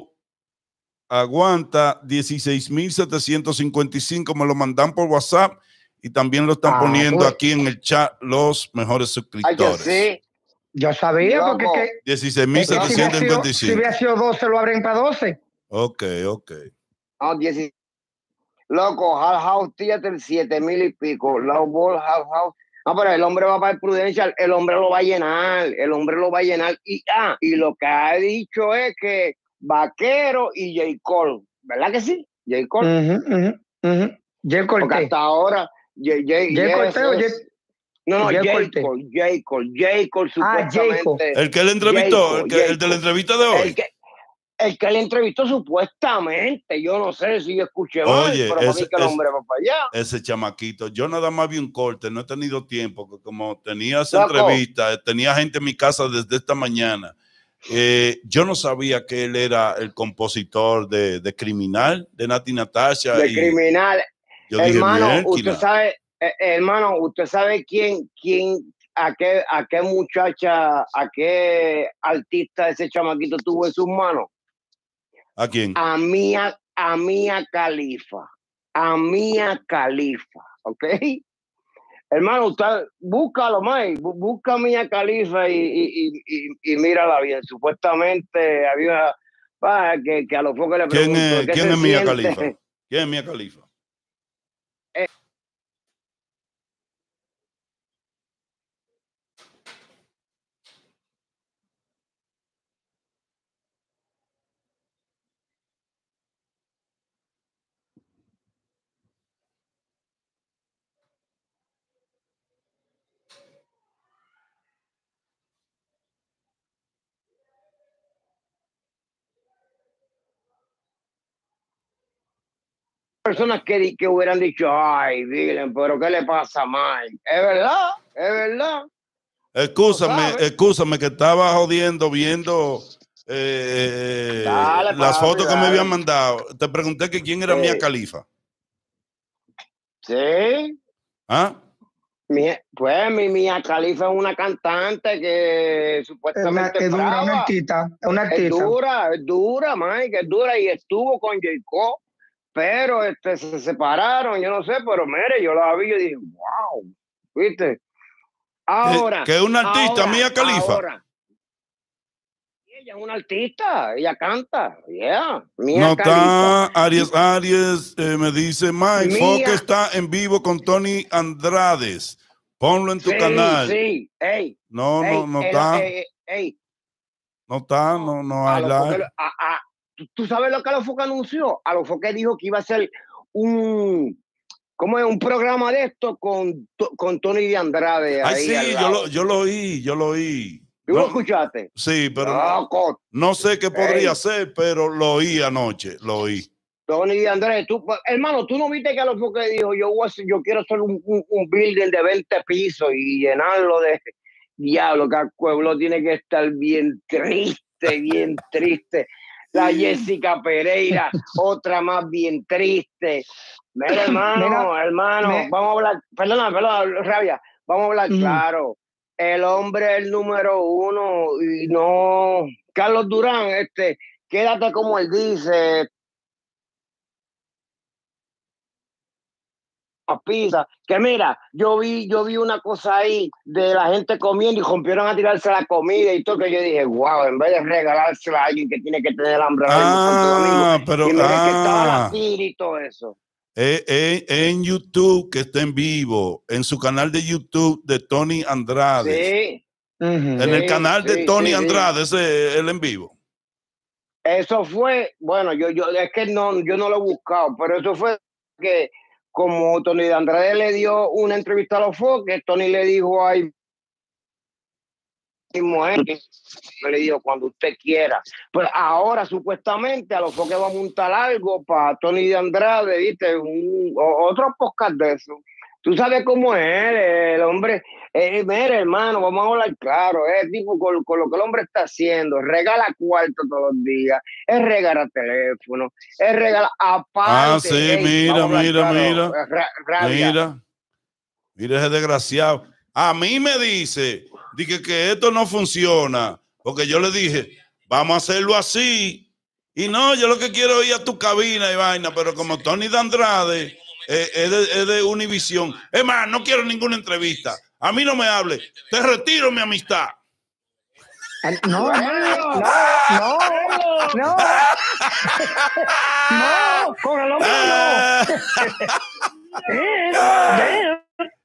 aguanta dieciséis mil setecientos cincuenta y cinco, me lo mandan por WhatsApp y también lo están ah, poniendo pues. aquí en el chat los mejores suscriptores. Ay, sí. Yo sabía Loco. porque que, dieciséis mil setecientos cincuenta y cinco. Si hubiera sido doce, lo abren para doce. Ok, ok. Oh, diez. Loco, Hal House Theater, siete mil y pico. Low Ball, Hal House. No, pero el hombre va para el Prudential, el hombre lo va a llenar, el hombre lo va a llenar. Y, ah, y lo que ha dicho es que Vaquero y J. Cole, ¿verdad que sí? J. Cole. Uh -huh, uh -huh, uh -huh. J. Cole. Porque hasta ahora, J. J. J. Cole. No, no, J. Cole, J. Cole, J. Cole, supuestamente. Ah, el que le entrevistó, el, que, el de la entrevista de hoy. El que, el que le entrevistó supuestamente, yo no sé si yo escuché mal, Oye, pero ese, para mí que el hombre va para allá. Ese chamaquito, yo nada más vi un corte, no he tenido tiempo, que como tenía esa entrevista, tenía gente en mi casa desde esta mañana. Eh, yo no sabía que él era el compositor de, de Criminal, de Nati Natasha. De y Criminal. Yo hermano, dije, usted sabe, eh, hermano, usted sabe quién, quién, a qué, a qué muchacha, a qué artista ese chamaquito tuvo en sus manos. ¿A quién? A Mia, a Mia Khalifa. A Mia Khalifa, ¿ok? Hermano, usted, búscalo, Mike. Busca a Mia Khalifa y, y, y, y mírala bien. Supuestamente había ah, que, que a los focos le pregunto. ¿Quién es, ¿qué ¿quién se es Mia siente? Khalifa? ¿Quién es Mia Khalifa? Eh, personas que, que hubieran dicho, ay, Dylan, pero ¿qué le pasa a Mike? Es verdad, es verdad. Excúsame, excúsame que estaba jodiendo viendo eh, dale, las papi, fotos que dale. me habían mandado. Te pregunté que quién era sí. Mia Khalifa. Sí. ¿Ah? Mi, pues mi Mia Khalifa es una cantante que supuestamente es dura, una artista, una artista. Es dura, es dura, Mike, es dura y estuvo con J. Cole, pero este, se separaron, yo no sé, pero mire, yo la vi y dije, wow, ¿viste? Ahora. Que es una artista, ahora, Mia Khalifa. Ahora. Ella es una artista, ella canta, yeah. Mia no Khalifa. está Aries Aries, eh, me dice Mike, Mia... Foque está en vivo con Tony Andrades. Ponlo en tu sí, canal. Sí, ey. No, ey, no, no ey, está. Ey, ey. No está, no, no hay live. A, a, ¿Tú sabes lo que Alofoque anunció? Alofoque dijo que iba a ser un, ¿cómo es? Un programa de esto con, con Tony de Andrade. Ay, ahí sí, yo lo, yo lo oí, yo lo oí. ¿Tú no, lo escuchaste? Sí, pero no, no sé qué podría Ey. ser, pero lo oí anoche, lo oí. Tony de Andrade, tú, hermano, tú no viste que Alofoque dijo, yo, voy a hacer, yo quiero hacer un, un, un building de veinte pisos y llenarlo de diablo, que el pueblo tiene que estar bien triste, bien triste. La Jessica Pereira, otra más bien triste. Mira, hermano, Mira, hermano, me... vamos a hablar, perdona, perdona, Rabia, vamos a hablar mm. claro. El hombre es el número uno y no. Carlos Durán, este, quédate como él dice. A pizza, que mira, yo vi, yo vi una cosa ahí de la gente comiendo y rompieron a tirarse la comida y todo, que yo dije, wow, en vez de regalársela a alguien que tiene que tener hambre ah, pero, y mira ah, que estaba la tira y todo eso. Eh, eh, en YouTube, que está en vivo, en su canal de YouTube de Tony Andrade. Sí. En sí, el canal de sí, Tony sí, Andrade, sí. ese es el en vivo. Eso fue, bueno, yo, yo, es que no, yo no lo he buscado, pero eso fue que como Tony de Andrade le dio una entrevista a los foques, Tony le dijo ahí mismo él, yo le digo cuando usted quiera. Pues ahora supuestamente a los foques va a montar algo para Tony de Andrade, viste, un, otro podcast de eso. Tú sabes cómo es él, el hombre. Eh, mira, hermano, vamos a hablar claro. Es tipo con, con lo que el hombre está haciendo. Regala cuarto todos los días. Es regalar teléfono. Es regalar aparte. Ah, sí, hey, mira, mira, claro, mira. Ra rabia. Mira. Mira ese desgraciado. A mí me dice, dije que esto no funciona. Porque yo le dije, vamos a hacerlo así. Y no, yo lo que quiero es ir a tu cabina y vaina. Pero como Tony de Andrade. Eh, es, de, es de Univisión. Es más, no quiero ninguna entrevista. A mí no me hable. Te retiro mi amistad. No, no, no, no, no. No, con el hombre no.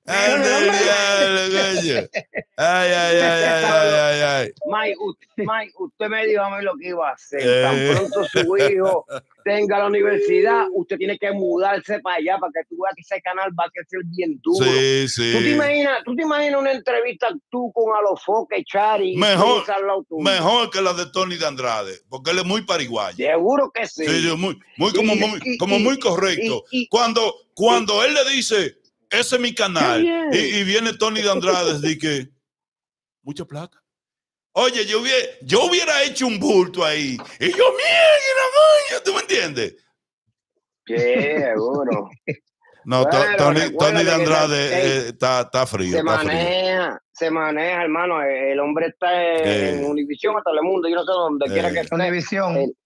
Ay, ay, ay, ay, ay, ay. Mike, usted, Mike, usted me dijo a mí lo que iba a hacer. Eh. Tan pronto su hijo tenga la universidad, usted tiene que mudarse para allá para que tú veas que ese canal va a crecer bien duro. Sí, sí. ¿Tú te imaginas, tú te imaginas una entrevista tú con Alofoque, Chari? Mejor, mejor que la de Tony de Andrade, porque él es muy pariguayo. Seguro que sí. Sí, muy, muy como, y, muy, y, como y, muy correcto. Y, cuando cuando él le dice, ese es mi canal, y, y viene Tony de Andrade, dice que mucha plata. Oye, yo hubiera, yo hubiera hecho un bulto ahí. Y yo, mierda, ¿tú me entiendes? Sí, seguro. No, bueno, Tony, Tony de Andrade está, está frío. Se está maneja, frío. se maneja, hermano. El hombre está en, eh, en Univisión, a Telemundo, yo no sé dónde eh, quiera que esté. Univisión.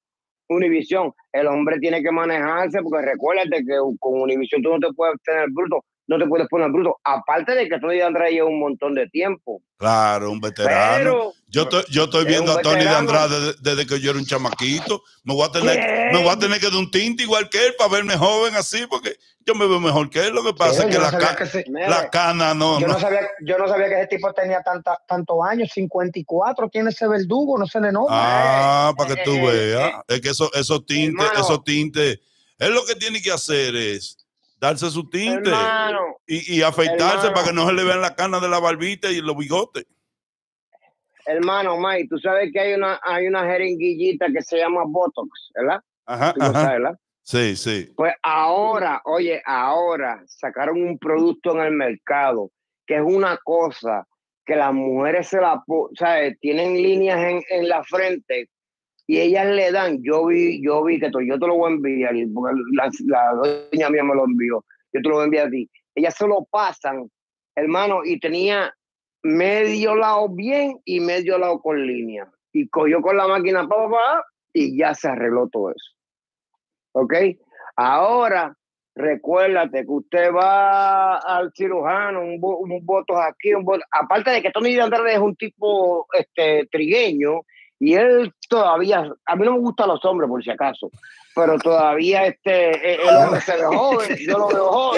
Univisión. El hombre tiene que manejarse porque recuérdate que con Univisión tú no te puedes tener bruto, no te puedes poner bruto. Aparte de que Tony de Andrade lleva un montón de tiempo. Claro, un veterano. Pero, yo estoy, yo estoy viendo a Tony de Andrade desde, desde que yo era un chamaquito. Me voy a tener, me voy a tener que dar un tinte igual que él para verme joven así, porque yo me veo mejor que él. Lo que pasa sí, es que, la, ca que se, la cana no yo no. no, sabía, yo no sabía que ese tipo tenía tanta, tantos años, cincuenta y cuatro, tiene ese verdugo, no se le nota. Ah, eh, para que tú eh, veas. Eh, es que esos eso tintes, esos tintes, él lo que tiene que hacer es darse su tinte hermano, y, y afeitarse hermano, para que no se le vean la cana de la barbita y los bigotes. Hermano, Mike, tú sabes que hay una, hay una jeringuillita que se llama Botox, ¿verdad? Ajá, ¿Tú ajá. lo sabes, verdad? Sí, sí. Pues ahora, oye, ahora sacaron un producto en el mercado que es una cosa que las mujeres se la, ¿sabes? Tienen líneas en, en la frente y ellas le dan, yo vi, yo vi que yo te lo voy a enviar, porque la, la doña mía me lo envió, yo te lo voy a enviar a ti. Ellas se lo pasan, hermano, y tenía medio lado bien y medio lado con línea. Y cogió con la máquina, pa, pa, pa, y ya se arregló todo eso. ¿Ok? Ahora, recuérdate que usted va al cirujano, un, un voto aquí, un voto. Aparte de que Tony de Andrade es un tipo este, trigueño, y él todavía, a mí no me gustan los hombres por si acaso, pero todavía este, el hombre se ve joven, yo lo veo joven.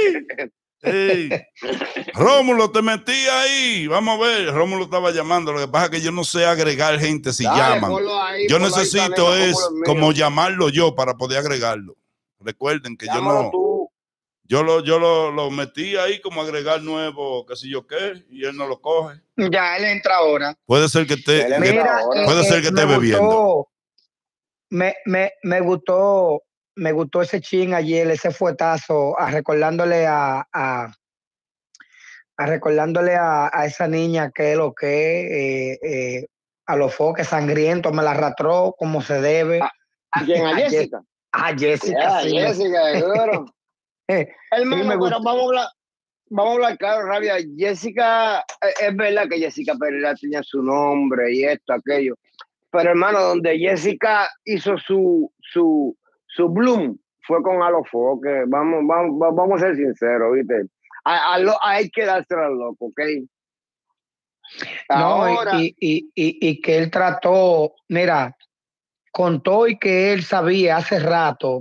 Hey. Rómulo, te metí ahí. Vamos a ver. Rómulo estaba llamando. Lo que pasa es que yo no sé agregar gente si Dale, llaman. Ahí, yo necesito ahí, es como llamarlo yo para poder agregarlo. Recuerden que Llámalo yo no. Tú. Yo lo, yo lo, lo metí ahí como agregar nuevo, qué sé yo qué, y él no lo coge. Ya él entra ahora. Puede ser que esté, que, Mira, puede eh, ser que esté me bebiendo. Gustó, me, me, me gustó. Me gustó ese chin ayer, ese fuetazo, a recordándole a, a, a recordándole a, a esa niña que lo que eh, eh, a los foques sangrientos me la arrastró como se debe. ¿A, a quién? ¿A Jessica? A Jessica, yeah, sí. Jessica, seguro. Hermano, sí, pero vamos a hablar, vamos a hablar claro, Rabia. Jessica, es verdad que Jessica Pereira tenía su nombre y esto, aquello. Pero hermano, donde Jessica hizo su, su, su bloom fue con Alofoque. Vamos, vamos, vamos a ser sinceros, ¿viste? A, a lo, hay que dárselo al loco, ¿ok? Ahora, no, y, y, y, y que él trató, mira, contó y que él sabía hace rato.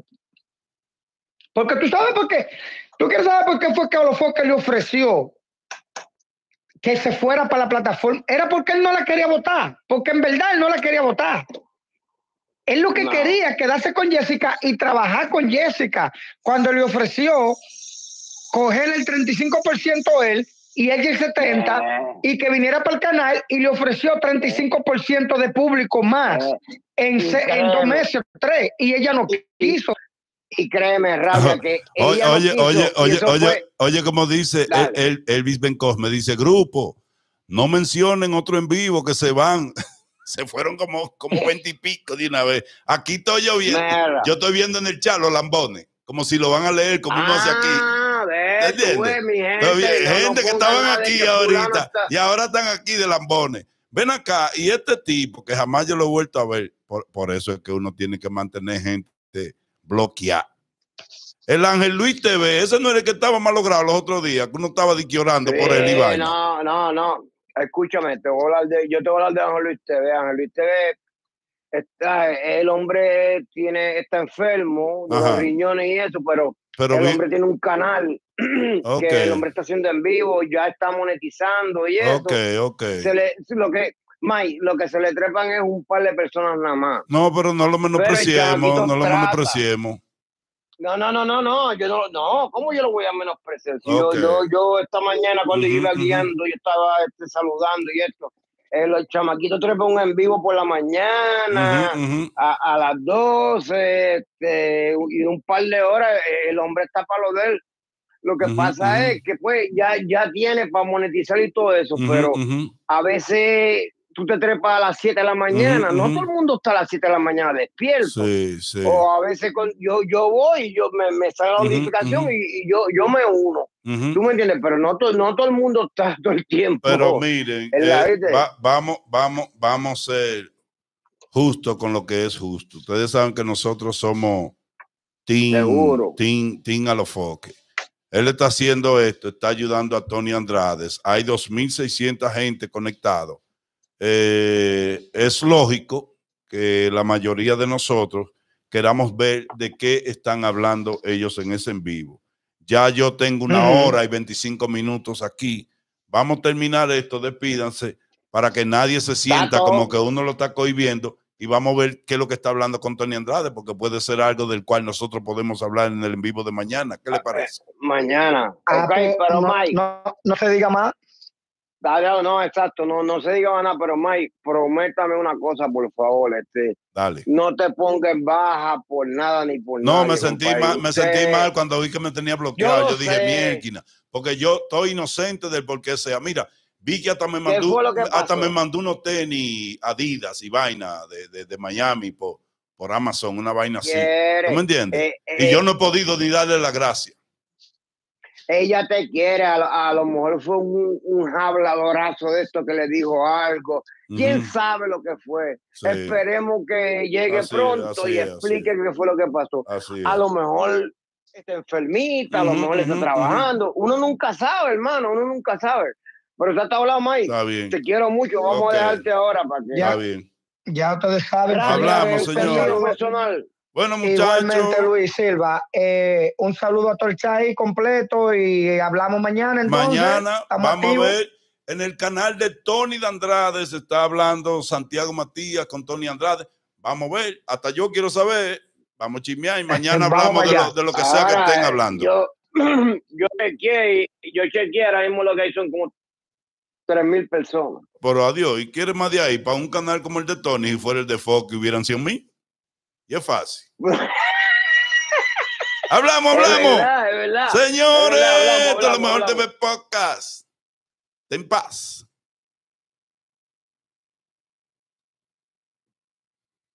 Porque tú sabes por qué. Tú quieres saber por qué fue que Alofoque le ofreció que se fuera para la plataforma. Era porque él no la quería votar. Porque en verdad él no la quería votar. Él lo que no. quería quedarse con Jessica y trabajar con Jessica. Cuando le ofreció coger el treinta y cinco por ciento él y ella el setenta por ciento y que viniera para el canal y le ofreció treinta y cinco por ciento de público más en, en dos meses, tres, y ella no quiso. Y créeme, Rabia, que oye, ella oye, no oye, oye, oye, fue... oye, como dice el, el, Elvis Bencos, me dice, grupo, no mencionen otro en vivo que se van. Se fueron como, como veinte y pico de una vez. Aquí estoy yo viendo. Mera. Yo estoy viendo en el chat los lambones. Como si lo van a leer, como ah, uno hace aquí. ¿Entiendes? Mi gente bien, no, gente no que estaban aquí que ahorita está... y ahora están aquí de lambones. Ven acá, y este tipo, que jamás yo lo he vuelto a ver, por, por eso es que uno tiene que mantener gente bloqueada. El Ángel Luis T V, ese no era el que estaba mal logrado los otros días, que uno estaba diquiorando sí, por él y vaina. No, no, no. Escúchame, te voy a hablar de, yo te voy a hablar de Ángel Luis T V. Ángel Luis T V, está, el hombre tiene, está enfermo de Ajá. los riñones y eso, pero, pero el bien. hombre tiene un canal okay. que el hombre está haciendo en vivo, ya está monetizando y eso. Okay, okay. Se le, lo que, Mike, lo que se le trepan es un par de personas nada más. No, pero no lo menospreciemos, no lo menospreciemos. No, no, no, no, no, yo no, no, ¿cómo yo lo voy a menospreciar? Si okay. yo, yo, yo esta mañana cuando uh-huh, yo iba guiando, uh-huh. yo estaba este, saludando y esto, eh, los chamaquitos trepan en vivo por la mañana, uh-huh, uh-huh. A, a las doce, este, y un par de horas, eh, el hombre está para lo de él. Lo que uh-huh, pasa uh-huh. es que pues ya, ya tiene para monetizar y todo eso, uh-huh, pero uh-huh. a veces tú te trepas a las siete de la mañana, uh-huh, no uh-huh. todo el mundo está a las siete de la mañana despierto. Sí, sí. O a veces con, yo, yo voy y yo me, me sale la uh-huh, notificación uh-huh. y, y yo, yo me uno. Uh-huh. ¿Tú me entiendes? Pero no, to, no todo el mundo está todo el tiempo. Pero miren, eh, va, vamos, vamos, vamos a ser justo con lo que es justo. Ustedes saben que nosotros somos team, Seguro. team, team Alofoque. Él está haciendo esto, está ayudando a Tony Andrade. Hay dos mil seiscientas gente conectado. Eh, es lógico que la mayoría de nosotros queramos ver de qué están hablando ellos en ese en vivo. Ya yo tengo una Ujú. hora y veinticinco minutos aquí. Vamos a terminar esto, despídanse, para que nadie se sienta Tato. como que uno lo está cohibiendo, y vamos a ver qué es lo que está hablando con Tony Andrade, porque puede ser algo del cual nosotros podemos hablar en el en vivo de mañana. ¿Qué le parece? Mañana. Ah, Ok, pues, pero no, Mike. no, no se diga más. Dale, no, exacto, no, no se diga nada, pero Mike, prométame una cosa, por favor, este, Dale. no te pongas baja por nada ni por No, nadie, me sentí compadre. mal, me Usted- sentí mal cuando vi que me tenía bloqueado. Yo Yo, dije, sé. mierda, porque yo estoy inocente del por qué sea. Mira, vi que hasta me ¿Qué mandó, fue lo que hasta pasó? me mandó unos tenis Adidas y vaina de, de, de Miami por, por Amazon, una vaina así. Quiere, ¿Tú me entiendes? eh, y eh, yo no he podido ni darle la gracia. Ella te quiere, a, lo- a lo mejor fue un, un habladorazo de esto que le dijo algo. ¿Quién Ujú. sabe lo que fue? Sí. Esperemos que llegue Así es, pronto así y es, explique así qué fue lo que pasó. Así A es. lo mejor está enfermita, a lo Ujú, mejor está ujú, trabajando. Uno nunca sabe, hermano, uno nunca sabe. Pero ya está hablando, Mike. Está bien. Te quiero mucho. Vamos Ok. a dejarte ahora para que. Está Ya. bien. Ya ustedes saben. Gracias, Hablamos, señores, un señores. saludo saludo. personal. Bueno, Igualmente, muchachos. Luis Silva. Eh, un saludo a Torchay completo y hablamos mañana. Entonces, Mañana estamos vamos activos. a ver en el canal de Tony de Andrade, se está hablando Santiago Matías con Tony Andrade. Vamos a ver, hasta yo quiero saber. Vamos a chismear y mañana Vamos hablamos de allá. lo, de lo que sea que Ahora, estén hablando. Yo, yo chequeé, yo chequeé ahora mismo lo que hay son como tres mil personas. Pero adiós, ¿y quieres más de ahí? Para un canal como el de Tony, si fuera el de Fox, que hubieran cien mil. Y es fácil. Hablamos, Es hablamos. verdad, es verdad. Señores, Es verdad, hablamos, esto es lo hablamos, mejor de hablamos. ver podcast. Ten paz.